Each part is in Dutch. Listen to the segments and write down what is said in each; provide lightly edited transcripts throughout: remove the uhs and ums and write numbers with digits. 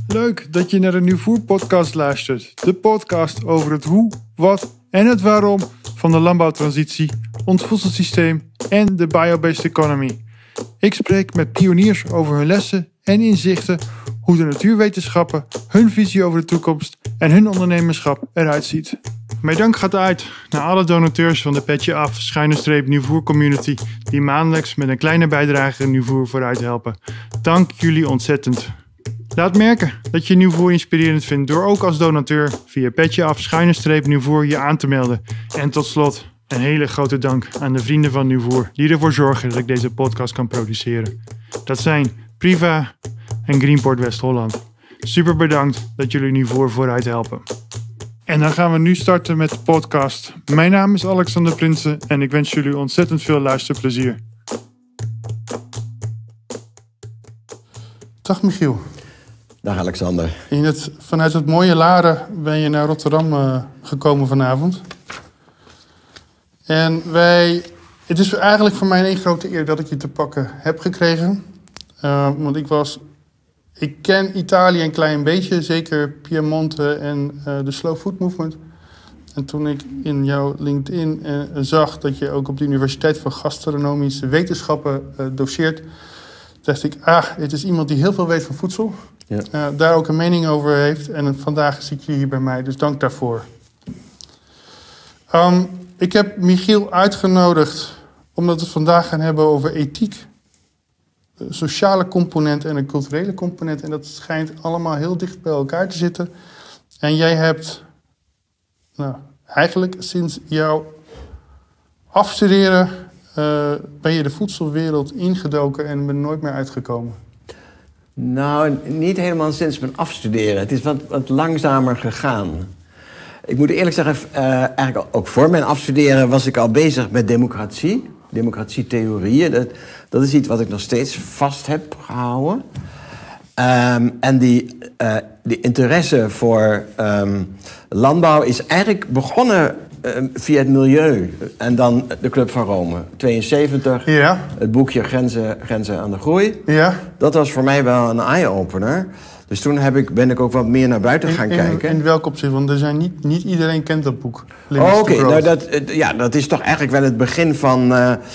Leuk dat je naar de Nieuwvoer podcast luistert. De podcast over het hoe, wat en het waarom van de landbouwtransitie, ons voedselsysteem en de biobased economy. Ik spreek met pioniers over hun lessen en inzichten, hoe de natuurwetenschappen, hun visie over de toekomst en hun ondernemerschap eruit ziet. Mijn dank gaat uit naar alle donateurs van de Petje Af _Nieuwvoer community die maandelijks met een kleine bijdrage Nieuwvoer vooruit helpen. Dank jullie ontzettend. Laat merken dat je Nieuwvoer inspirerend vindt door ook als donateur via Petje Af _Nieuwvoer je aan te melden. En tot slot een hele grote dank aan de vrienden van Nieuwvoer die ervoor zorgen dat ik deze podcast kan produceren. Dat zijn Priva en Greenport West-Holland. Super bedankt dat jullie Nieuwvoer vooruit helpen. En dan gaan we nu starten met de podcast. Mijn naam is Alexander Prinsen en ik wens jullie ontzettend veel luisterplezier. Dag Michiel. Dag Alexander. Vanuit het mooie Laren ben je naar Rotterdam gekomen vanavond. En het is eigenlijk voor mij een grote eer dat ik je te pakken heb gekregen. Want ik ken Italië een klein beetje, zeker Piemonte en de Slow Food Movement. En toen ik in jouw LinkedIn zag dat je ook op de Universiteit voor Gastronomische Wetenschappen doceert, dacht ik, dit is iemand die heel veel weet van voedsel. Ja. Daar ook een mening over heeft. En vandaag zit je hier bij mij, dus dank daarvoor. Ik heb Michiel uitgenodigd omdat we het vandaag gaan hebben over ethiek. Een sociale component en een culturele component. En dat schijnt allemaal heel dicht bij elkaar te zitten. En jij hebt eigenlijk sinds jouw afstuderen ben je de voedselwereld ingedoken en ben nooit meer uitgekomen. Nou, niet helemaal sinds mijn afstuderen. Het is wat langzamer gegaan. Ik moet eerlijk zeggen, eigenlijk ook voor mijn afstuderen was ik al bezig met democratie. Democratietheorieën. Dat is iets wat ik nog steeds vast heb gehouden. En die interesse voor landbouw is eigenlijk begonnen via het milieu. En dan de Club van Rome. 72, ja. Het boekje Grenzen aan de Groei. Ja. Dat was voor mij wel een eye-opener. Dus toen ben ik ook wat meer naar buiten gaan kijken. In welk opzicht? Want er zijn niet iedereen kent dat boek. Oké, nou dat is toch eigenlijk wel het begin van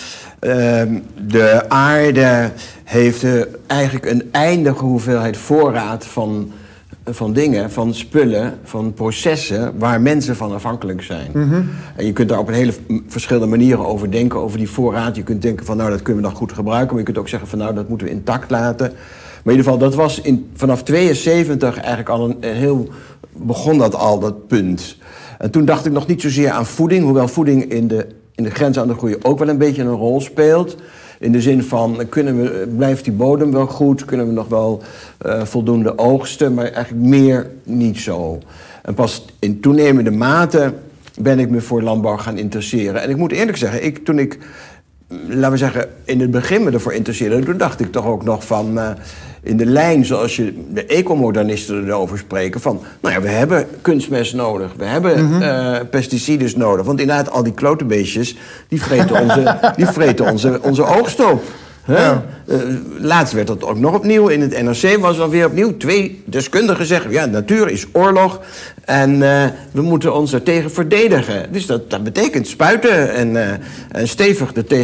de aarde heeft eigenlijk een eindige hoeveelheid voorraad van dingen, van spullen, van processen waar mensen van afhankelijk zijn. Mm-hmm. En je kunt daar op een hele verschillende manieren over denken, over die voorraad. Je kunt denken van dat kunnen we nog goed gebruiken, maar je kunt ook zeggen van dat moeten we intact laten. Maar in ieder geval, dat was vanaf 72 eigenlijk al begon dat al, dat punt. En toen dacht ik nog niet zozeer aan voeding, hoewel voeding in de grens aan de groei ook wel een beetje een rol speelt. In de zin van, blijft die bodem wel goed? Kunnen we nog wel voldoende oogsten? Maar eigenlijk meer niet zo. En pas in toenemende mate ben ik me voor landbouw gaan interesseren. En ik moet eerlijk zeggen, toen ik laten we zeggen, in het begin me ervoor interesseerde, toen dacht ik toch ook nog van in de lijn zoals de ecomodernisten erover spreken van, we hebben kunstmest nodig, we hebben pesticides nodig, want inderdaad al die klote beestjes die vreten onze oogst op. Ja. Laatst werd dat ook nog opnieuw. In het NRC was alweer opnieuw 2 deskundigen zeggen, natuur is oorlog en we moeten ons er tegen verdedigen. Dus dat betekent spuiten en stevig er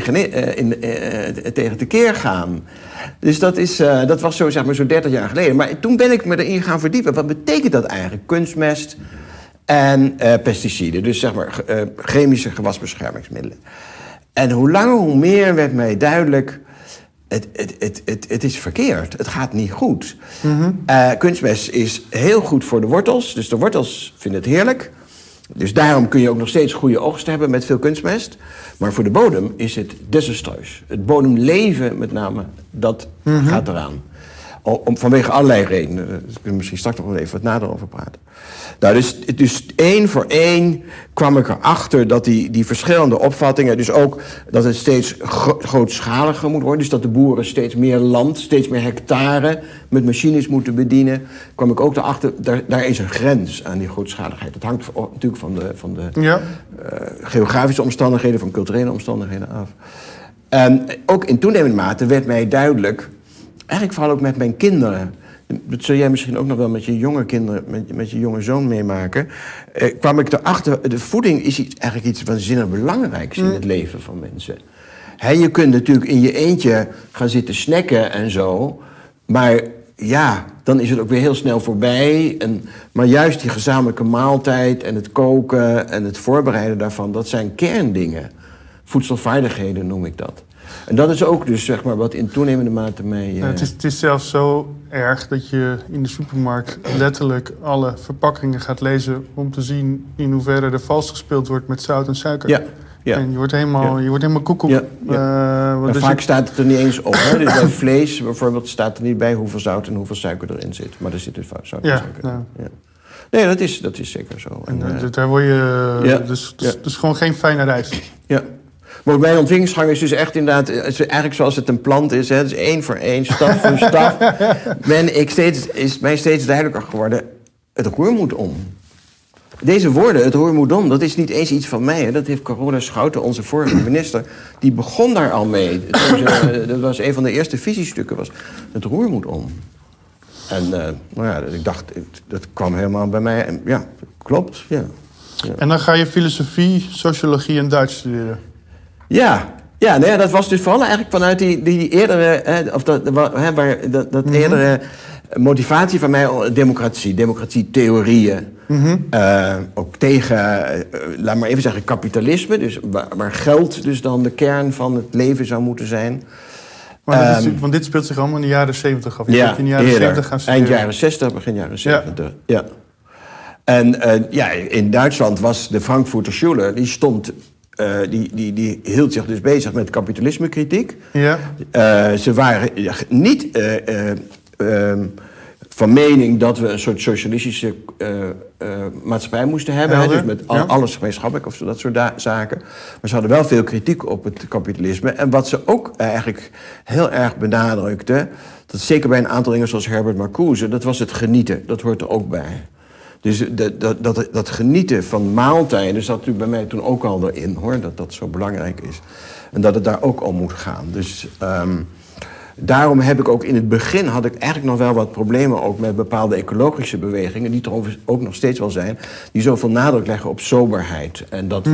tegen tekeer gaan. Dus dat was zo 30 jaar geleden. Maar toen ben ik me erin gaan verdiepen. Wat betekent dat eigenlijk? Kunstmest en pesticiden. Dus chemische gewasbeschermingsmiddelen. En hoe langer hoe meer werd mij duidelijk, het is verkeerd. Het gaat niet goed. Mm-hmm. Kunstmest is heel goed voor de wortels. Dus de wortels vinden het heerlijk. Dus daarom kun je ook nog steeds goede oogst hebben met veel kunstmest. Maar voor de bodem is het desastreus. Het bodemleven met name, dat gaat eraan. Vanwege allerlei redenen. Daar kunnen we misschien straks nog wel even wat nader over praten. Nou, dus 1 voor 1 kwam ik erachter dat die verschillende opvattingen, dus ook dat het steeds grootschaliger moet worden, dus dat de boeren steeds meer land, steeds meer hectare met machines moeten bedienen, kwam ik ook erachter, daar is een grens aan die grootschaligheid. Dat hangt natuurlijk van de geografische omstandigheden, van culturele omstandigheden af. En ook in toenemende mate werd mij duidelijk, eigenlijk vooral ook met mijn kinderen, dat zul jij misschien ook nog wel met je jonge kinderen, met je jonge zoon meemaken, kwam ik erachter, de voeding is eigenlijk iets waanzinnig belangrijks in het leven van mensen. Je kunt natuurlijk in je eentje gaan zitten snacken en zo, maar ja, dan is het ook weer heel snel voorbij. Maar juist die gezamenlijke maaltijd en het koken en het voorbereiden daarvan, dat zijn kerndingen. Voedselvaardigheden noem ik dat. En dat is ook dus zeg maar wat in toenemende mate mee... Het is zelfs zo erg dat je in de supermarkt letterlijk alle verpakkingen gaat lezen om te zien in hoeverre er vals gespeeld wordt met zout en suiker. Ja. Ja. En je wordt helemaal koekoek. Ja, ja. Vaak staat het er niet eens op. Hè? Dus bij vlees bijvoorbeeld staat er niet bij hoeveel zout en hoeveel suiker erin zit. Maar er zit dus zout en suiker in. Ja. Nee, dat is zeker zo. En daar word je... Dus gewoon geen fijne reis. Ja. Maar mijn ontwikkelingsgang is dus echt inderdaad... Eigenlijk zoals het een plant is. Hè? Dus 1 voor 1, stap voor stap. Is mij steeds duidelijker geworden... Het roer moet om. Deze woorden, het roer moet om, dat is niet eens iets van mij. Hè. Dat heeft Carola Schouten, onze vorige minister, die begon daar al mee. Dat was een van de eerste visiestukken, was het roer moet om. En ik dacht, dat kwam helemaal bij mij. En ja, klopt, ja. En dan ga je filosofie, sociologie en Duits studeren? Ja, dat was dus vooral eigenlijk vanuit die eerdere... eerdere motivatie van mij, democratietheorieën. Ook tegen, laat maar even zeggen, kapitalisme. Dus waar geld dus dan de kern van het leven zou moeten zijn. Want dit speelt zich allemaal in de jaren 70 af. Je Ja, in de jaren 70 gaan studeren. Eind jaren 60, begin jaren 70. Ja. En in Duitsland was de Frankfurter Schule, die stond... Die hield zich dus bezig met kapitalismekritiek. Ja. Ze waren niet van mening dat we een soort socialistische maatschappij moesten hebben. Hè, dus met alles gemeenschappelijk of dat soort zaken. Maar ze hadden wel veel kritiek op het kapitalisme. En wat ze ook eigenlijk heel erg benadrukte... dat zeker bij een aantal dingen zoals Herbert Marcuse... dat was het genieten. Dat hoort er ook bij. Dus dat genieten van maaltijden zat natuurlijk bij mij toen ook al erin, hoor. Dat zo belangrijk is. En dat het daar ook om moet gaan. Dus daarom heb ik ook in het begin... had ik eigenlijk nog wel wat problemen ook met bepaalde ecologische bewegingen... die er ook nog steeds wel zijn... die zoveel nadruk leggen op soberheid. En dat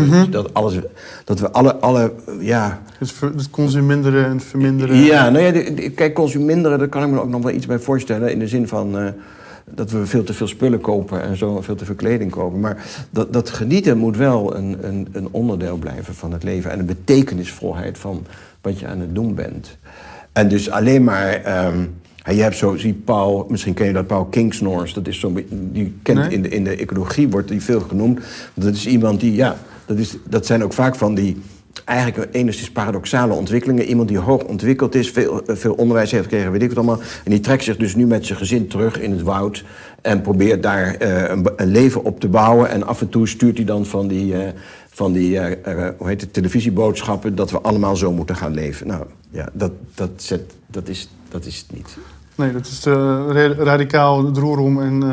we alle Het consuminderen en verminderen. Ja, kijk, consuminderen, daar kan ik me ook nog wel iets bij voorstellen... in de zin van... dat we veel te veel spullen kopen en zo veel te veel kleding kopen. Maar dat genieten moet wel een onderdeel blijven van het leven... en een betekenisvolheid van wat je aan het doen bent. En dus alleen maar... je hebt zo, Paul, misschien ken je dat, Paul Kingsnorth. Dat is die kent in de ecologie, wordt die veel genoemd. Dat is iemand die, dat zijn ook vaak van die... eigenlijk enigszins paradoxale ontwikkelingen. Iemand die hoog ontwikkeld is, veel onderwijs heeft gekregen, weet ik wat allemaal. En die trekt zich dus nu met zijn gezin terug in het woud... en probeert daar een leven op te bouwen. En af en toe stuurt hij dan van die televisieboodschappen... dat we allemaal zo moeten gaan leven. Nou, ja, dat is het niet. Nee, dat is radicaal het roer om en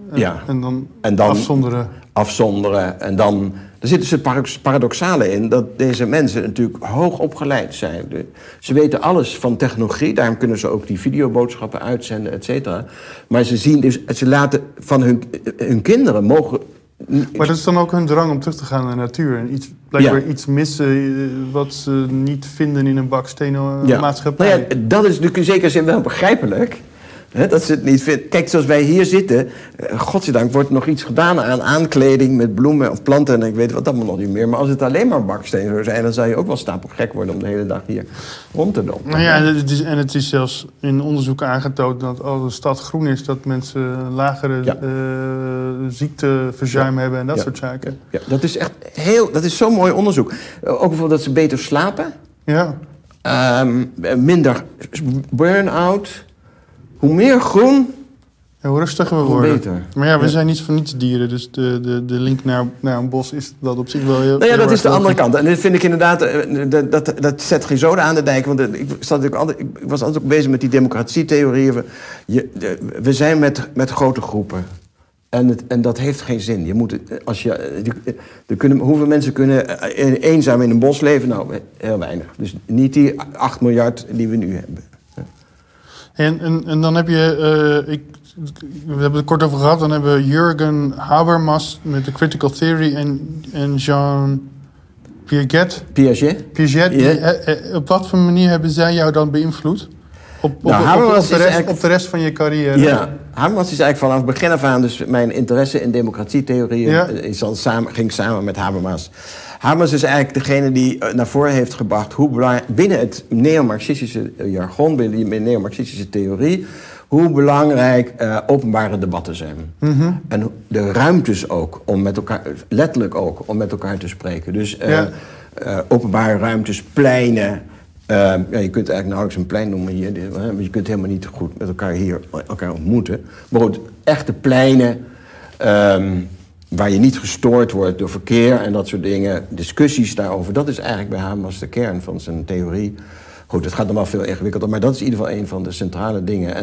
dan afzonderen. Afzonderen en dan... Er zit dus het paradoxale in dat deze mensen natuurlijk hoog opgeleid zijn. Ze weten alles van technologie, daarom kunnen ze ook die videoboodschappen uitzenden, et cetera. Maar ze laten van hun kinderen mogen... Maar dat is dan ook hun drang om terug te gaan naar de natuur. En blijkbaar iets missen wat ze niet vinden in een bakstenen maatschappij. Nou ja, dat is natuurlijk in zekere zin wel begrijpelijk. He, dat ze het niet vinden. Kijk, zoals wij hier zitten, godzijdank wordt nog iets gedaan aan aankleding met bloemen of planten en ik weet wat allemaal nog niet meer. Maar als het alleen maar baksteen zou zijn, dan zou je ook wel stapelgek worden om de hele dag hier rond te lopen. Nou ja, het is zelfs in onderzoek aangetoond dat als de stad groen is, dat mensen lagere ziekteverzuim hebben en dat soort zaken. Ja, dat is echt dat is zo'n mooi onderzoek. Ook bijvoorbeeld dat ze beter slapen. Ja. Minder burn-out. Hoe meer groen, hoe rustiger we worden. Beter. Maar we zijn niet van niets dieren, dus de link naar een bos is dat op zich wel heel... Nou ja, dat is de andere kant. En dit vind ik inderdaad, dat zet geen zoden aan de dijk. Want ik was altijd ook bezig met die democratietheorieën. We zijn met grote groepen. En dat heeft geen zin. Hoeveel mensen kunnen eenzaam in een bos leven? Nou, heel weinig. Dus niet die 8 miljard die we nu hebben. En dan heb je... we hebben het kort over gehad. Dan hebben we Jürgen Habermas met de Critical Theory en Jean Piaget. Op wat voor manier hebben zij jou dan beïnvloed? Op de rest van je carrière? Ja, Habermas is eigenlijk vanaf het begin af aan... dus mijn interesse in democratietheorieën ging samen met Habermas. Habermas is eigenlijk degene die naar voren heeft gebracht... hoe belangrijk binnen het neo-marxistische jargon, binnen die neo-marxistische theorie... hoe belangrijk openbare debatten zijn. Mm-hmm. En de ruimtes ook, om met elkaar, letterlijk ook, om met elkaar te spreken. Dus openbare ruimtes, pleinen... je kunt eigenlijk nauwelijks een plein noemen hier, want je kunt helemaal niet goed met elkaar hier elkaar ontmoeten. Maar goed, echte pleinen waar je niet gestoord wordt door verkeer en dat soort dingen, discussies daarover, dat is eigenlijk bij Habermas de kern van zijn theorie. Goed, het gaat nog wel veel ingewikkelder, maar dat is in ieder geval een van de centrale dingen.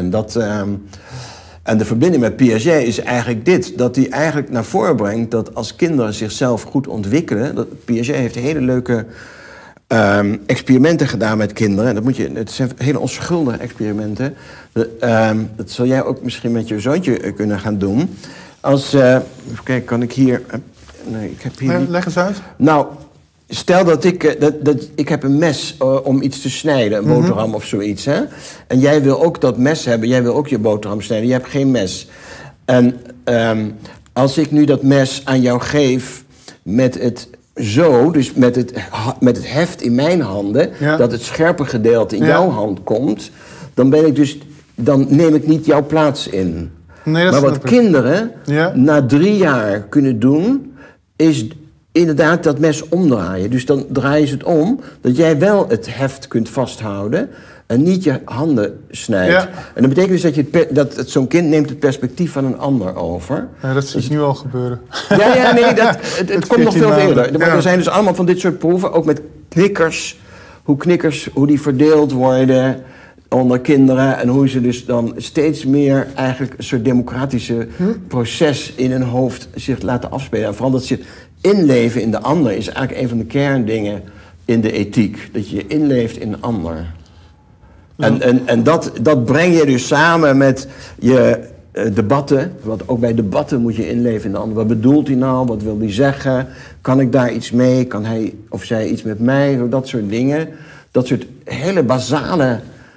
En de verbinding met Piaget is eigenlijk dit, dat hij eigenlijk naar voren brengt dat als kinderen zichzelf goed ontwikkelen, Piaget heeft hele leuke experimenten gedaan met kinderen. Het zijn hele onschuldige experimenten. Dat zal jij ook misschien met je zoontje kunnen gaan doen. Even kijken, kan ik hier... Nee, ik heb hier leg eens uit. Nou, stel dat ik heb een mes om iets te snijden, een boterham of zoiets. Hè? En jij wil ook dat mes hebben, jij wil ook je boterham snijden. Je hebt geen mes. En als ik nu dat mes aan jou geef met het... dus met het heft in mijn handen, dat het scherpe gedeelte in jouw hand komt, dan neem ik niet jouw plaats in. Nee, maar wat kinderen na 3 jaar kunnen doen, is inderdaad dat mes omdraaien. Dus dan draaien ze het om, dat jij wel het heft kunt vasthouden en niet je handen snijdt. Ja. En dat betekent dus dat zo'n kind neemt het perspectief van een ander over. Ja, dat zie ik nu al gebeuren. Het komt nog veel eerder. Maar er zijn dus allemaal van dit soort proeven, ook met knikkers, hoe die verdeeld worden onder kinderen en hoe ze dus dan steeds meer eigenlijk een soort democratische proces in hun hoofd zich laten afspelen. En vooral dat ze inleven in de ander is eigenlijk een van de kerndingen in de ethiek. Dat je je inleeft in een ander. En dat breng je dus samen met je debatten. Want ook bij debatten moet je inleven in de ander. Wat bedoelt hij nou? Wat wil hij zeggen? Kan ik daar iets mee? Kan hij of zij iets met mij? Dat soort dingen. Dat soort hele basale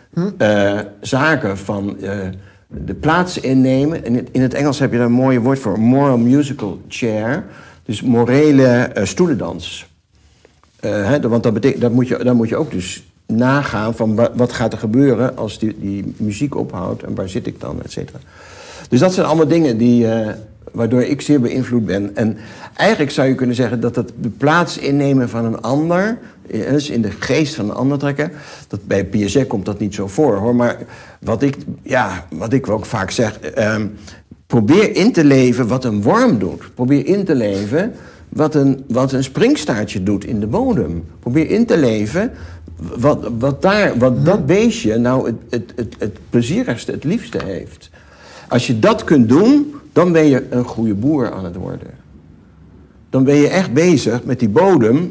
zaken van de plaats innemen. In het Engels heb je daar een mooie woord voor. Moral musical chair. Dus morele stoelendans. Want dat moet je ook dus nagaan van wat gaat er gebeuren als die muziek ophoudt en waar zit ik dan, et cetera. Dus dat zijn allemaal dingen waardoor ik zeer beïnvloed ben. En eigenlijk zou je kunnen zeggen dat de plaats innemen van een ander, dus in de geest van een ander trekken, dat bij Piaget komt dat niet zo voor, hoor. Maar wat ik ook vaak zeg, probeer in te leven wat een worm doet. Probeer in te leven wat een springstaartje doet in de bodem. Probeer in te leven wat dat beestje nou het plezierigste, het liefste heeft. Als je dat kunt doen, dan ben je een goede boer aan het worden. Dan ben je echt bezig met die bodem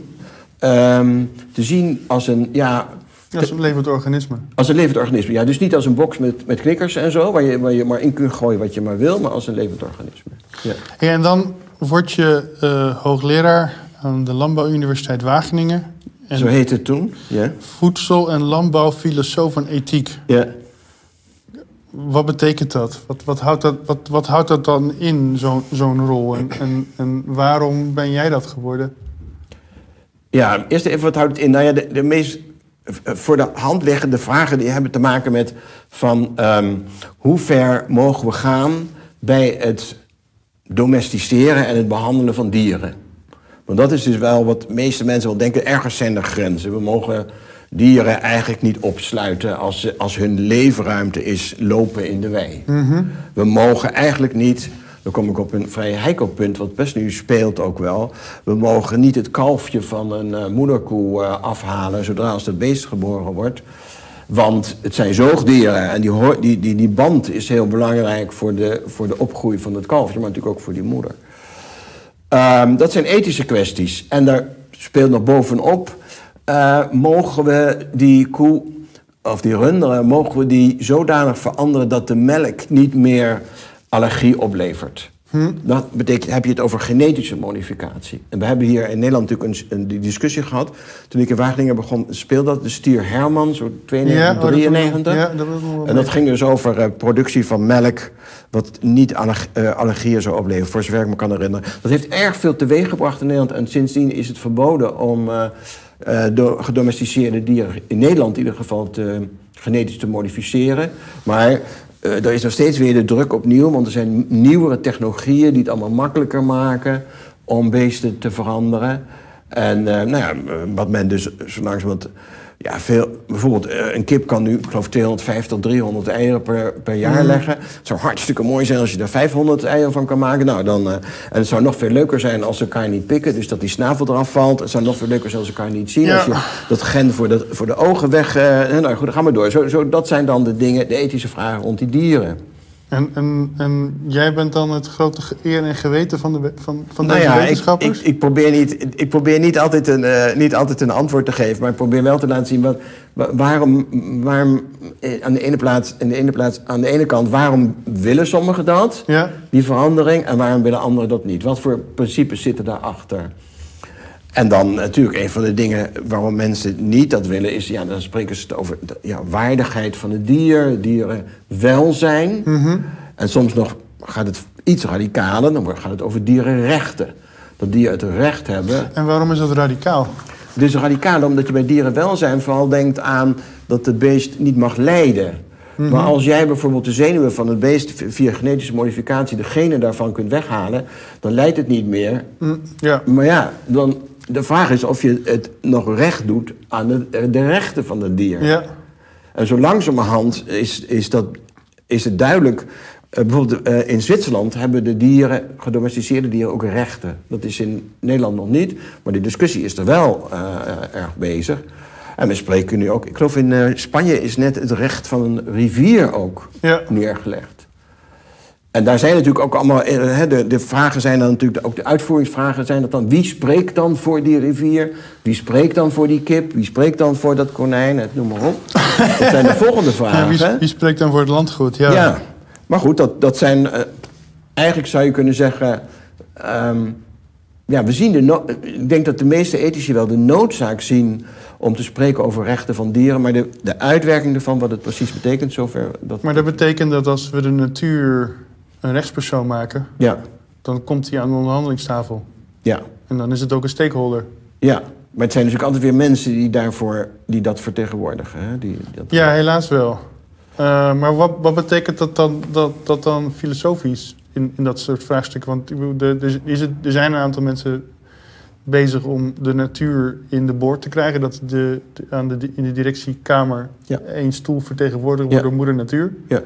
te zien als een... als een levend organisme. Als een levend organisme, ja. Dus niet als een box met knikkers en zo, waar je maar in kunt gooien wat je maar wil, maar als een levend organisme. Ja. En dan word je hoogleraar aan de Landbouwuniversiteit Wageningen. En zo heet het toen, ja. Voedsel- en landbouwfilosoof en ethiek. Ja. Wat betekent dat? Wat houdt dat dan in, zo'n rol? En waarom ben jij dat geworden? Ja, eerst even wat houdt het in? Nou ja, de meest voor de hand liggende vragen die hebben te maken met van hoe ver mogen we gaan bij het domesticeren en het behandelen van dieren. Want dat is dus wel wat de meeste mensen wel denken, ergens zijn er grenzen. We mogen dieren eigenlijk niet opsluiten als hun leefruimte is lopen in de wei. Mm-hmm. We mogen eigenlijk niet, dan kom ik op een vrij heikel punt, wat best nu speelt ook wel. We mogen niet het kalfje van een moederkoe afhalen zodra als dat beest geboren wordt. Want het zijn zoogdieren en die band is heel belangrijk voor de opgroei van het kalfje, maar natuurlijk ook voor die moeder. Dat zijn ethische kwesties. En daar speelt nog bovenop, mogen we die koe of die runderen, mogen we die zodanig veranderen dat de melk niet meer allergie oplevert. Dat betekent, heb je het over genetische modificatie. En we hebben hier in Nederland natuurlijk die discussie gehad. Toen ik in Wageningen begon, speelde dat de stier Herman, zo 92, 93. En dat ging dus over productie van melk, wat niet allergieën zou opleveren, voor zover ik me kan herinneren. Dat heeft erg veel teweeggebracht in Nederland. En sindsdien is het verboden om gedomesticeerde dieren, in Nederland in ieder geval, genetisch te modificeren. Maar er is nog steeds weer de druk opnieuw, want er zijn nieuwere technologieën die het allemaal makkelijker maken om beesten te veranderen. En wat men dus zo langzamerhand... Ja, bijvoorbeeld een kip kan nu, ik geloof, 250 tot 300 eieren per jaar leggen. Het zou hartstikke mooi zijn als je er 500 eieren van kan maken. En het zou nog veel leuker zijn als ze elkaar niet pikken, dus dat die snavel eraf valt. Het zou nog veel leuker zijn als ze elkaar niet zien. Ja. Als je dat gen voor de ogen weg... nou goed, dan gaan we door. Dat zijn dan de dingen, de ethische vragen rond die dieren. En jij bent dan het grote eer en geweten van deze wetenschappers? Ik probeer niet altijd een antwoord te geven, maar ik probeer wel te laten zien waarom aan de ene kant, waarom willen sommigen dat, die verandering, en waarom willen anderen dat niet? Wat voor principes zitten daarachter? En dan natuurlijk een van de dingen waarom mensen niet dat willen is... ja, dan spreken ze het over waardigheid van het dier, dierenwelzijn. En soms nog gaat het iets radicaler, dan gaat het over dierenrechten. Dat dieren het recht hebben. En waarom is dat radicaal? Het is radicaal omdat je bij dierenwelzijn vooral denkt aan dat het beest niet mag lijden. Maar als jij bijvoorbeeld de zenuwen van het beest via genetische modificatie de genen daarvan kunt weghalen, dan lijdt het niet meer. Maar ja, dan... De vraag is of je het nog recht doet aan de rechten van het dier. Ja. En zo langzamerhand is het duidelijk... bijvoorbeeld in Zwitserland hebben de gedomesticeerde dieren ook rechten. Dat is in Nederland nog niet, maar die discussie is er wel erg bezig. En we spreken nu ook... Ik geloof in Spanje is net het recht van een rivier ook neergelegd. En daar zijn natuurlijk ook allemaal... De vragen zijn dan natuurlijk... Ook de uitvoeringsvragen zijn dat dan... Wie spreekt dan voor die rivier? Wie spreekt dan voor die kip? Wie spreekt dan voor dat konijn? Noem maar op. Dat zijn de volgende vragen. Ja, wie spreekt dan voor het landgoed? Ja. Maar goed, dat zijn... eigenlijk zou je kunnen zeggen... we zien ik denk dat de meeste ethici wel de noodzaak zien... om te spreken over rechten van dieren. Maar de uitwerking ervan, wat het precies betekent, zover... Maar dat betekent dat als we de natuur een rechtspersoon maken... dan komt hij aan de onderhandelingstafel. Ja. En dan is het ook een stakeholder. Ja, maar het zijn natuurlijk altijd weer mensen die dat vertegenwoordigen. Hè? Ja, helaas wel. Maar wat betekent dat dan filosofisch in dat soort vraagstukken? Want er zijn een aantal mensen bezig om de natuur in de boord te krijgen. Dat in de directiekamer 1 stoel vertegenwoordigd wordt door moeder natuur. Ja.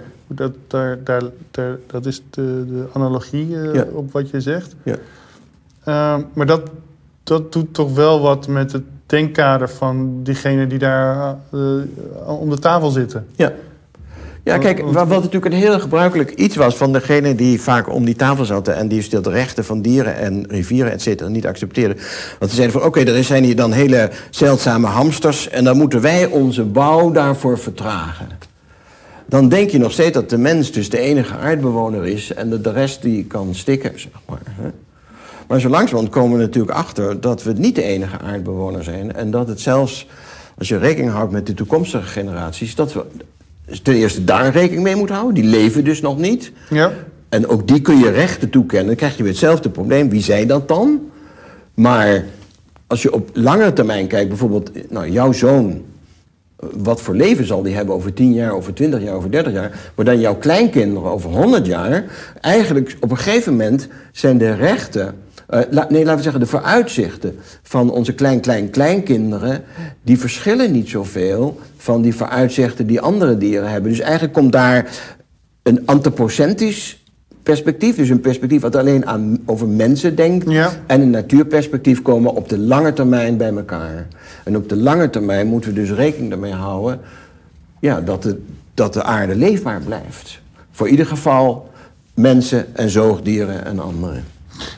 Dat is de analogie op wat je zegt. Ja. Maar dat doet toch wel wat met het denkkader van diegenen die daar om de tafel zitten. Ja. Ja, kijk, wat natuurlijk een heel gebruikelijk iets was van degene die vaak om die tafel zaten en die de rechten van dieren en rivieren, et cetera, niet accepteerden. Want ze zeiden van, oké, er zijn hier dan hele zeldzame hamsters en dan moeten wij onze bouw daarvoor vertragen. Dan denk je nog steeds dat de mens dus de enige aardbewoner is en dat de rest die kan stikken, zeg maar. Maar zo langzamerhand komen we natuurlijk achter dat we niet de enige aardbewoner zijn en dat het zelfs, als je rekening houdt met de toekomstige generaties, dat we ten eerste daar rekening mee moet houden. Die leven dus nog niet. Ja. En ook die kun je rechten toekennen. Dan krijg je weer hetzelfde probleem. Wie zei dat dan? Maar als je op langere termijn kijkt, bijvoorbeeld, jouw zoon, wat voor leven zal die hebben over 10 jaar, over 20 jaar, over 30 jaar? Maar dan jouw kleinkinderen over 100 jaar. Eigenlijk op een gegeven moment zijn de rechten, laten we zeggen de vooruitzichten van onze kleinkinderen, die verschillen niet zoveel van die vooruitzichten die andere dieren hebben. Dus eigenlijk komt daar een antropocentrisch perspectief, dus een perspectief wat alleen over mensen denkt, en een natuurperspectief komen op de lange termijn bij elkaar. En op de lange termijn moeten we dus rekening ermee houden dat de aarde leefbaar blijft. Voor ieder geval mensen en zoogdieren en anderen.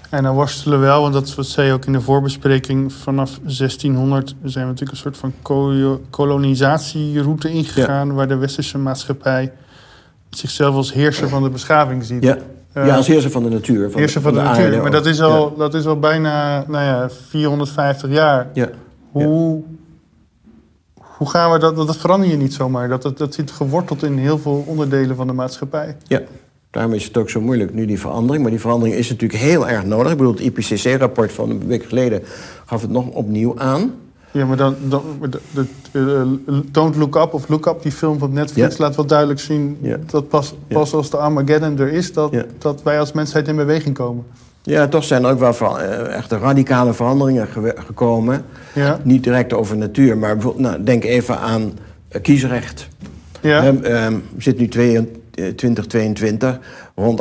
En dan worstelen we wel, want dat is wat zei je ook in de voorbespreking, vanaf 1600 zijn we natuurlijk een soort van kolonisatieroute ingegaan, waar de westerse maatschappij zichzelf als heerser van de beschaving ziet. Ja, als heerser van de natuur. Heerser van de natuur, aarde, maar dat is al bijna 450 jaar. Ja. Hoe gaan we dat verander je niet zomaar. Dat zit geworteld in heel veel onderdelen van de maatschappij. Ja. Daarom is het ook zo moeilijk nu, die verandering. Maar die verandering is natuurlijk heel erg nodig. Ik bedoel, het IPCC-rapport van een week geleden gaf het nog opnieuw aan. Ja, maar Don't Look Up of Look Up, die film van Netflix, laat wel duidelijk zien dat pas als de Armageddon er is, dat wij als mensheid in beweging komen. Ja, toch zijn er ook wel echt radicale veranderingen gekomen. Ja. Niet direct over natuur, maar bijvoorbeeld, denk even aan kiesrecht. Ja. We zitten nu 2022, rond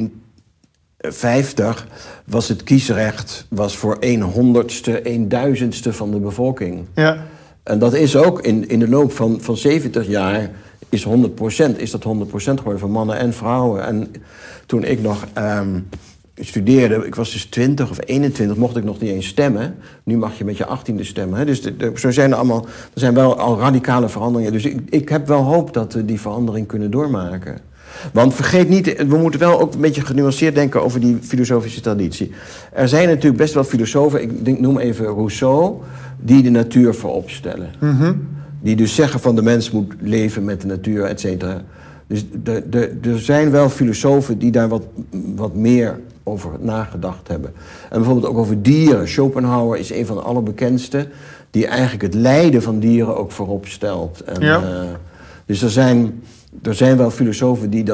1850 was het kiesrecht voor 1/100ste, 1/1000ste van de bevolking. Ja. En dat is ook in de loop van 70 jaar is dat 100% geworden voor mannen en vrouwen. En toen ik nog studeerde, ik was dus 20 of 21, mocht ik nog niet eens stemmen. Nu mag je met je 18e stemmen. Hè? Dus zo zijn er zijn wel al radicale veranderingen. Dus ik heb wel hoop dat we die verandering kunnen doormaken. Want vergeet niet, we moeten wel ook een beetje genuanceerd denken over die filosofische traditie. Er zijn natuurlijk best wel filosofen, ik noem even Rousseau, die de natuur voorop stellen. Mm-hmm. Die dus zeggen van de mens moet leven met de natuur, et cetera. Dus er zijn wel filosofen die daar wat meer over nagedacht hebben. En bijvoorbeeld ook over dieren. Schopenhauer is een van de allerbekendste, die eigenlijk het lijden van dieren ook voorop stelt. En, dus er zijn wel filosofen die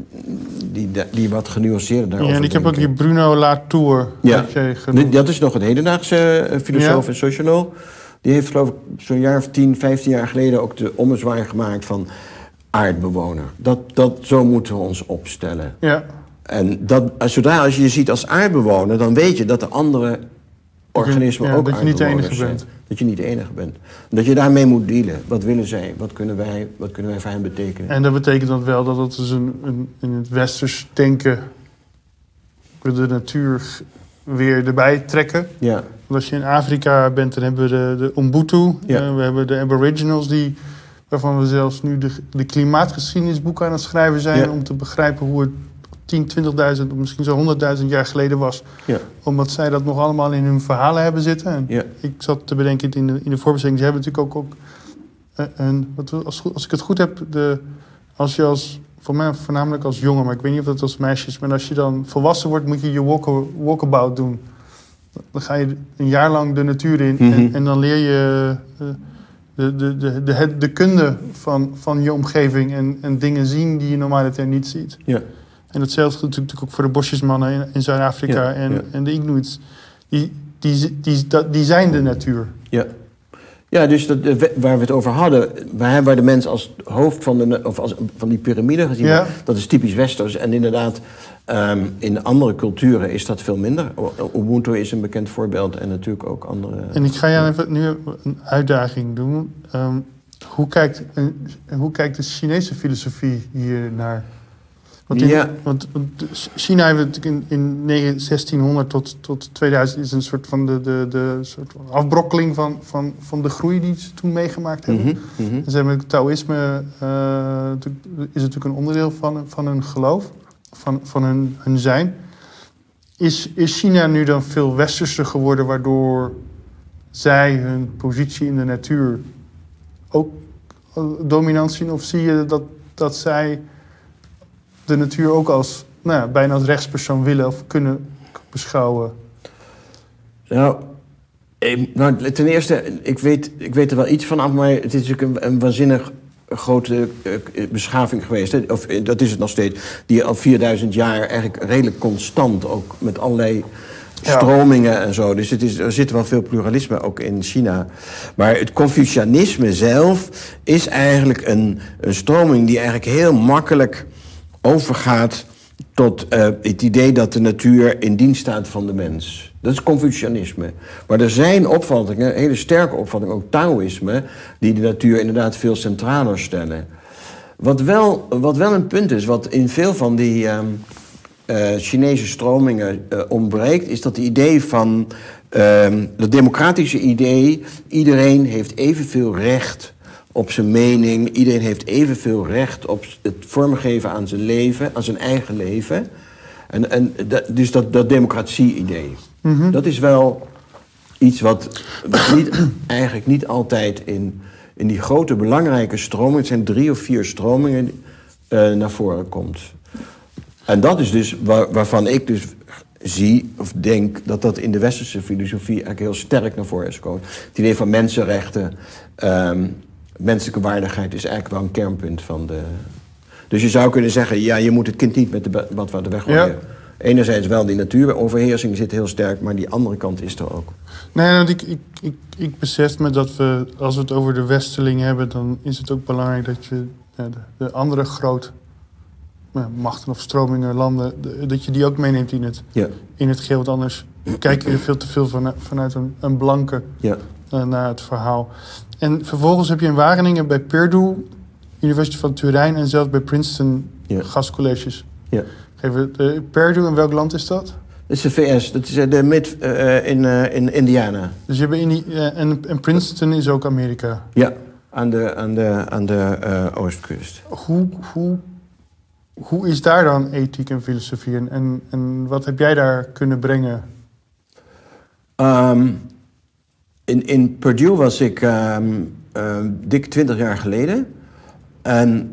die wat genuanceerder daarover en ik heb ook die Bruno Latour. Ja, dat is nog een hedendaagse filosoof en socioloog. Die heeft geloof ik zo'n jaar of 10, 15 jaar geleden ook de ommezwaai gemaakt van aardbewoner. Zo moeten we ons opstellen. Ja. En zodra als je je ziet als aardbewoner, dan weet je dat de andere organismen ook aardbewoners zijn. Dat je niet de enige bent. Dat je daarmee moet dealen. Wat willen zij? Wat kunnen wij voor hen betekenen? En dat betekent dan wel dat het dus in het westers denken de natuur weer erbij trekken. Ja. Want als je in Afrika bent, dan hebben we de Ubuntu. Ja. We hebben de Aboriginals waarvan we zelfs nu de klimaatgeschiedenisboeken aan het schrijven zijn om te begrijpen hoe het 10, 20.000 of misschien zo 100.000 jaar geleden was. Ja. Omdat zij dat nog allemaal in hun verhalen hebben zitten. En ik zat te bedenken in de voorbeschikking. Ze hebben natuurlijk ook als ik het goed heb, als je voor mij voornamelijk als jongen, maar ik weet niet of dat als meisje is, maar als je dan volwassen wordt, moet je je walkabout doen. Dan ga je een jaar lang de natuur in en dan leer je de kunde van je omgeving en dingen zien die je normaliter niet ziet. Ja. En datzelfde natuurlijk ook voor de bosjesmannen in Zuid-Afrika en de Inuits. Die zijn de natuur. Ja. Ja, dus waar we het over hadden, waar de mens als hoofd van die piramide gezien wordt, dat is typisch westers. En inderdaad, in andere culturen is dat veel minder. Ubuntu is een bekend voorbeeld en natuurlijk ook andere. En ik ga jou even nu een uitdaging doen. Hoe kijkt de Chinese filosofie hier naar? Want China heeft natuurlijk in 1600 tot 2000 is een soort van de soort afbrokkeling van de groei die ze toen meegemaakt hebben. Mm-hmm. En ze hebben het Taoïsme is natuurlijk een onderdeel van hun geloof, van hun zijn. Is China nu dan veel westerser geworden, waardoor zij hun positie in de natuur ook dominant zien? Of zie je dat zij de natuur ook als bijna als rechtspersoon willen of kunnen beschouwen? Ten eerste, ik weet er wel iets van af, maar het is natuurlijk een waanzinnig grote beschaving geweest. Hè? Of dat is het nog steeds. Die al 4000 jaar eigenlijk redelijk constant, ook met allerlei stromingen en zo. Dus er zit wel veel pluralisme ook in China. Maar het Confucianisme zelf is eigenlijk een stroming die eigenlijk heel makkelijk overgaat tot het idee dat de natuur in dienst staat van de mens. Dat is Confucianisme. Maar er zijn opvattingen, hele sterke opvattingen, ook Taoïsme, die de natuur inderdaad veel centraler stellen. Wat wel een punt is, wat in veel van die Chinese stromingen ontbreekt, is dat het idee van dat democratische idee, iedereen heeft evenveel recht op zijn mening, iedereen heeft evenveel recht op het vormgeven aan zijn leven, aan zijn eigen leven. Dus dat democratie-idee. Mm-hmm. Dat is wel iets wat eigenlijk niet altijd in die grote belangrijke stromingen, het zijn 3 of 4 stromingen, naar voren komt. En dat is dus waarvan ik dus zie of denk dat in de westerse filosofie eigenlijk heel sterk naar voren is gekomen. Het idee van mensenrechten, menselijke waardigheid is eigenlijk wel een kernpunt van de... Dus je zou kunnen zeggen, ja, je moet het kind niet met de badwater weggooien. Ja. Enerzijds wel die natuuroverheersing zit heel sterk, maar die andere kant is er ook. Nee, want ik besef me dat we, als we het over de westerling hebben, dan is het ook belangrijk dat je de andere grote machten of stromingen, landen, dat je die ook meeneemt in het geheel. Want anders kijk je er veel te veel vanuit een blanke naar het verhaal. En vervolgens heb je in Wageningen bij Purdue, Universiteit van Turijn en zelfs bij Princeton gastcolleges. Ja. Purdue, in welk land is dat? Dat is de VS, dat is in Indiana. Dus je hebt en Princeton is ook Amerika? Ja, aan de oostkust. Hoe is daar dan ethiek en filosofie en wat heb jij daar kunnen brengen? In Purdue was ik dik 20 jaar geleden. En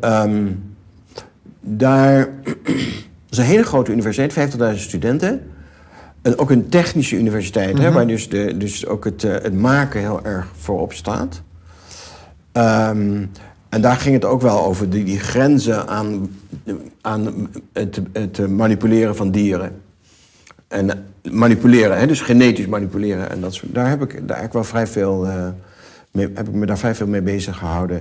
daar is een hele grote universiteit, 50.000 studenten. En ook een technische universiteit, mm-hmm. Waar dus ook het maken heel erg voorop staat. En daar ging het ook wel over die grenzen aan het manipuleren van dieren. En manipuleren, dus genetisch manipuleren. En dat soort, daar heb ik eigenlijk wel vrij veel mee bezig gehouden.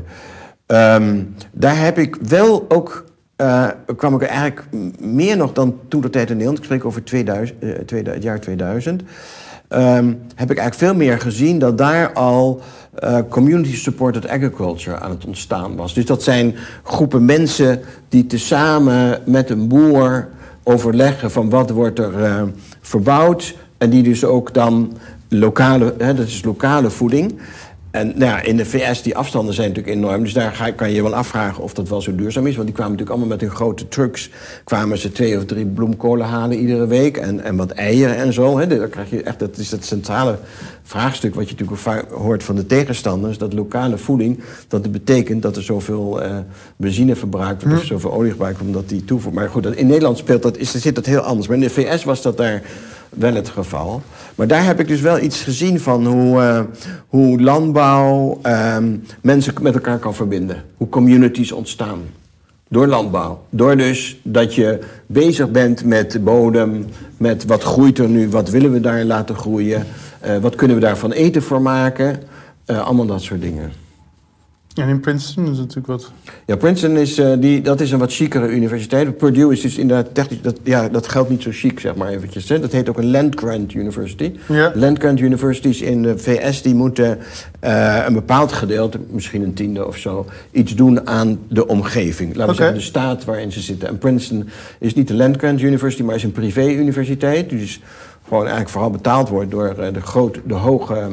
Daar heb ik wel ook, kwam ik er eigenlijk meer nog dan toen de tijd in Nederland, ik spreek over het jaar 2000, heb ik eigenlijk veel meer gezien dat daar al community supported agriculture aan het ontstaan was. Dus dat zijn groepen mensen die tezamen met een boer overleggen van wat wordt er verbouwd en die dus ook dan dat is lokale voeding. En nou ja, in de VS, die afstanden zijn natuurlijk enorm. Dus daar kan je je wel afvragen of dat wel zo duurzaam is. Want die kwamen natuurlijk allemaal met hun grote trucks. Kwamen ze 2 of 3 bloemkolen halen iedere week. En wat eieren en zo. Hè. Dan krijg je echt, dat is het centrale vraagstuk wat je natuurlijk vaak hoort van de tegenstanders. Dat lokale voeding, dat betekent dat er zoveel benzine verbruikt wordt. Of zoveel olie gebruikt wordt, omdat die toevoegt. Maar goed, in Nederland zit dat heel anders. Maar in de VS was dat daar wel het geval. Maar daar heb ik dus wel iets gezien van hoe landbouw mensen met elkaar kan verbinden. Hoe communities ontstaan. Door landbouw. Door dus dat je bezig bent met de bodem, met wat groeit er nu, wat willen we daar laten groeien, wat kunnen we daarvan eten voor maken. Allemaal dat soort dingen. En in Princeton is het natuurlijk wat... Ja, Princeton dat is een wat chicere universiteit. Purdue is dus inderdaad technisch... Dat geldt niet zo chic, zeg maar eventjes. Hè. Dat heet ook een land-grant university. Ja. Land-grant universities in de VS... die moeten een bepaald gedeelte, misschien een tiende of zo... iets doen aan de omgeving. Laten we zeggen, de staat waarin ze zitten. En Princeton is niet de land-grant university... maar is een privé-universiteit. Die dus gewoon eigenlijk vooral betaald wordt... door de hoge...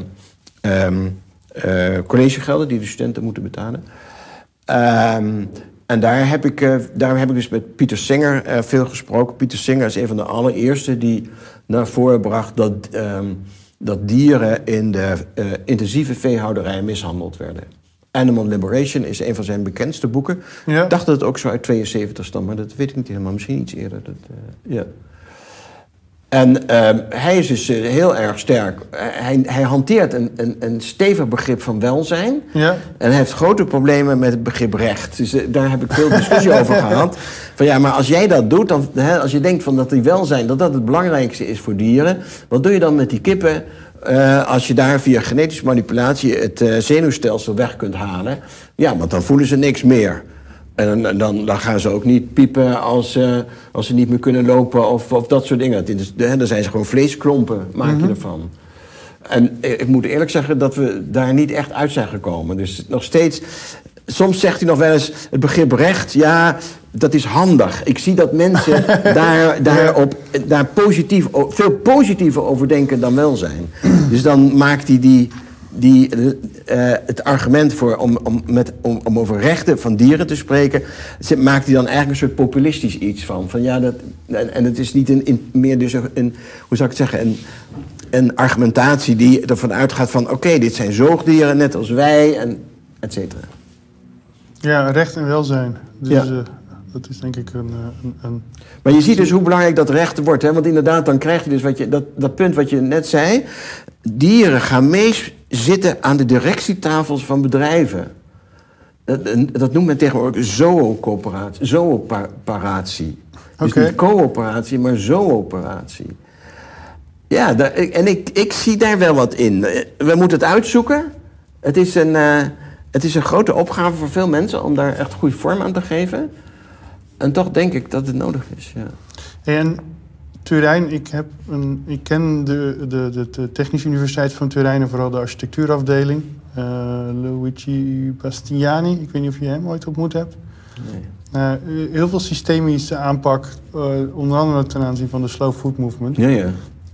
collegegelden die de studenten moeten betalen. En daar heb ik dus met Pieter Singer veel gesproken. Pieter Singer is een van de allereerste die naar voren bracht dat dieren in de intensieve veehouderij mishandeld werden. Animal Liberation is een van zijn bekendste boeken. Ja. Ik dacht dat het ook zo uit 72 stond, maar dat weet ik niet helemaal. Misschien iets eerder. Ja. En hij is dus heel erg sterk. Hij hanteert een stevig begrip van welzijn. Ja. En hij heeft grote problemen met het begrip recht. Dus daar heb ik veel discussie over gehad. Van ja, maar als jij dat doet, dan, als je denkt van dat die welzijn, dat het belangrijkste is voor dieren. Wat doe je dan met die kippen als je daar via genetische manipulatie het zenuwstelsel weg kunt halen? Ja, want dan voelen ze niks meer. En dan gaan ze ook niet piepen als ze niet meer kunnen lopen of dat soort dingen. Dan zijn ze gewoon vleesklompen, maak je ervan. En ik moet eerlijk zeggen dat we daar niet echt uit zijn gekomen. Dus nog steeds soms zegt hij nog wel eens het begrip recht, ja, dat is handig. Ik zie dat mensen daar veel positiever over denken dan wel zijn. Dus dan maakt hij het argument voor om over rechten van dieren te spreken, maakt hij dan eigenlijk een soort populistisch iets van ja, en het is niet meer dus een, hoe zou ik het zeggen, een argumentatie die ervan uitgaat van oké, dit zijn zoogdieren net als wij en et cetera. Ja, recht en welzijn. Dus, dat is denk ik een... Maar je ziet dus hoe belangrijk dat recht wordt. Hè? Want inderdaad, dan krijg je dus dat punt wat je net zei. Dieren gaan mee zitten aan de directietafels van bedrijven. Dat noemt men tegenwoordig zooperatie. Dus niet coöperatie, maar zooperatie. Ja, ik zie daar wel wat in. We moeten het uitzoeken. Het is een grote opgave voor veel mensen om daar echt goede vorm aan te geven. En toch denk ik dat het nodig is, ja. En Turijn, ik ken de Technische Universiteit van Turijn en vooral de architectuurafdeling. Luigi Bastiani, ik weet niet of je hem ooit ontmoet hebt. Nee. Heel veel systemische aanpak, onder andere ten aanzien van de Slow Food Movement. Ja.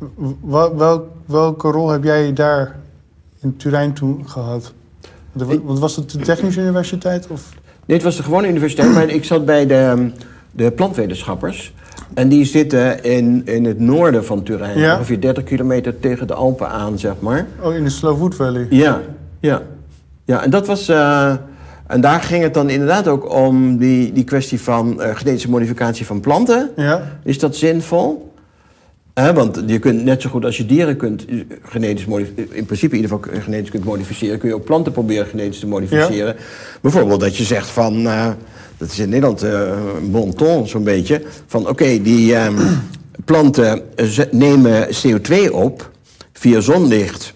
Welke rol heb jij daar in Turijn toen gehad? Want was het de Technische Universiteit? Of? Nee, het was de gewone universiteit, maar ik zat bij de plantwetenschappers. En die zitten in het noorden van Turijn, ongeveer 30 kilometer tegen de Alpen aan, zeg maar. Oh, in de Slow Food Valley? Ja, en dat was... en daar ging het dan inderdaad ook om die kwestie van genetische modificatie van planten. Ja. Is dat zinvol? Want je kunt net zo goed als je dieren kunt genetisch modificeren, in principe in ieder geval genetisch kunt modificeren, kun je ook planten proberen genetisch te modificeren. Ja. Bijvoorbeeld dat je zegt van, dat is in Nederland een bon ton zo'n beetje, van oké, die planten nemen CO2 op via zonlicht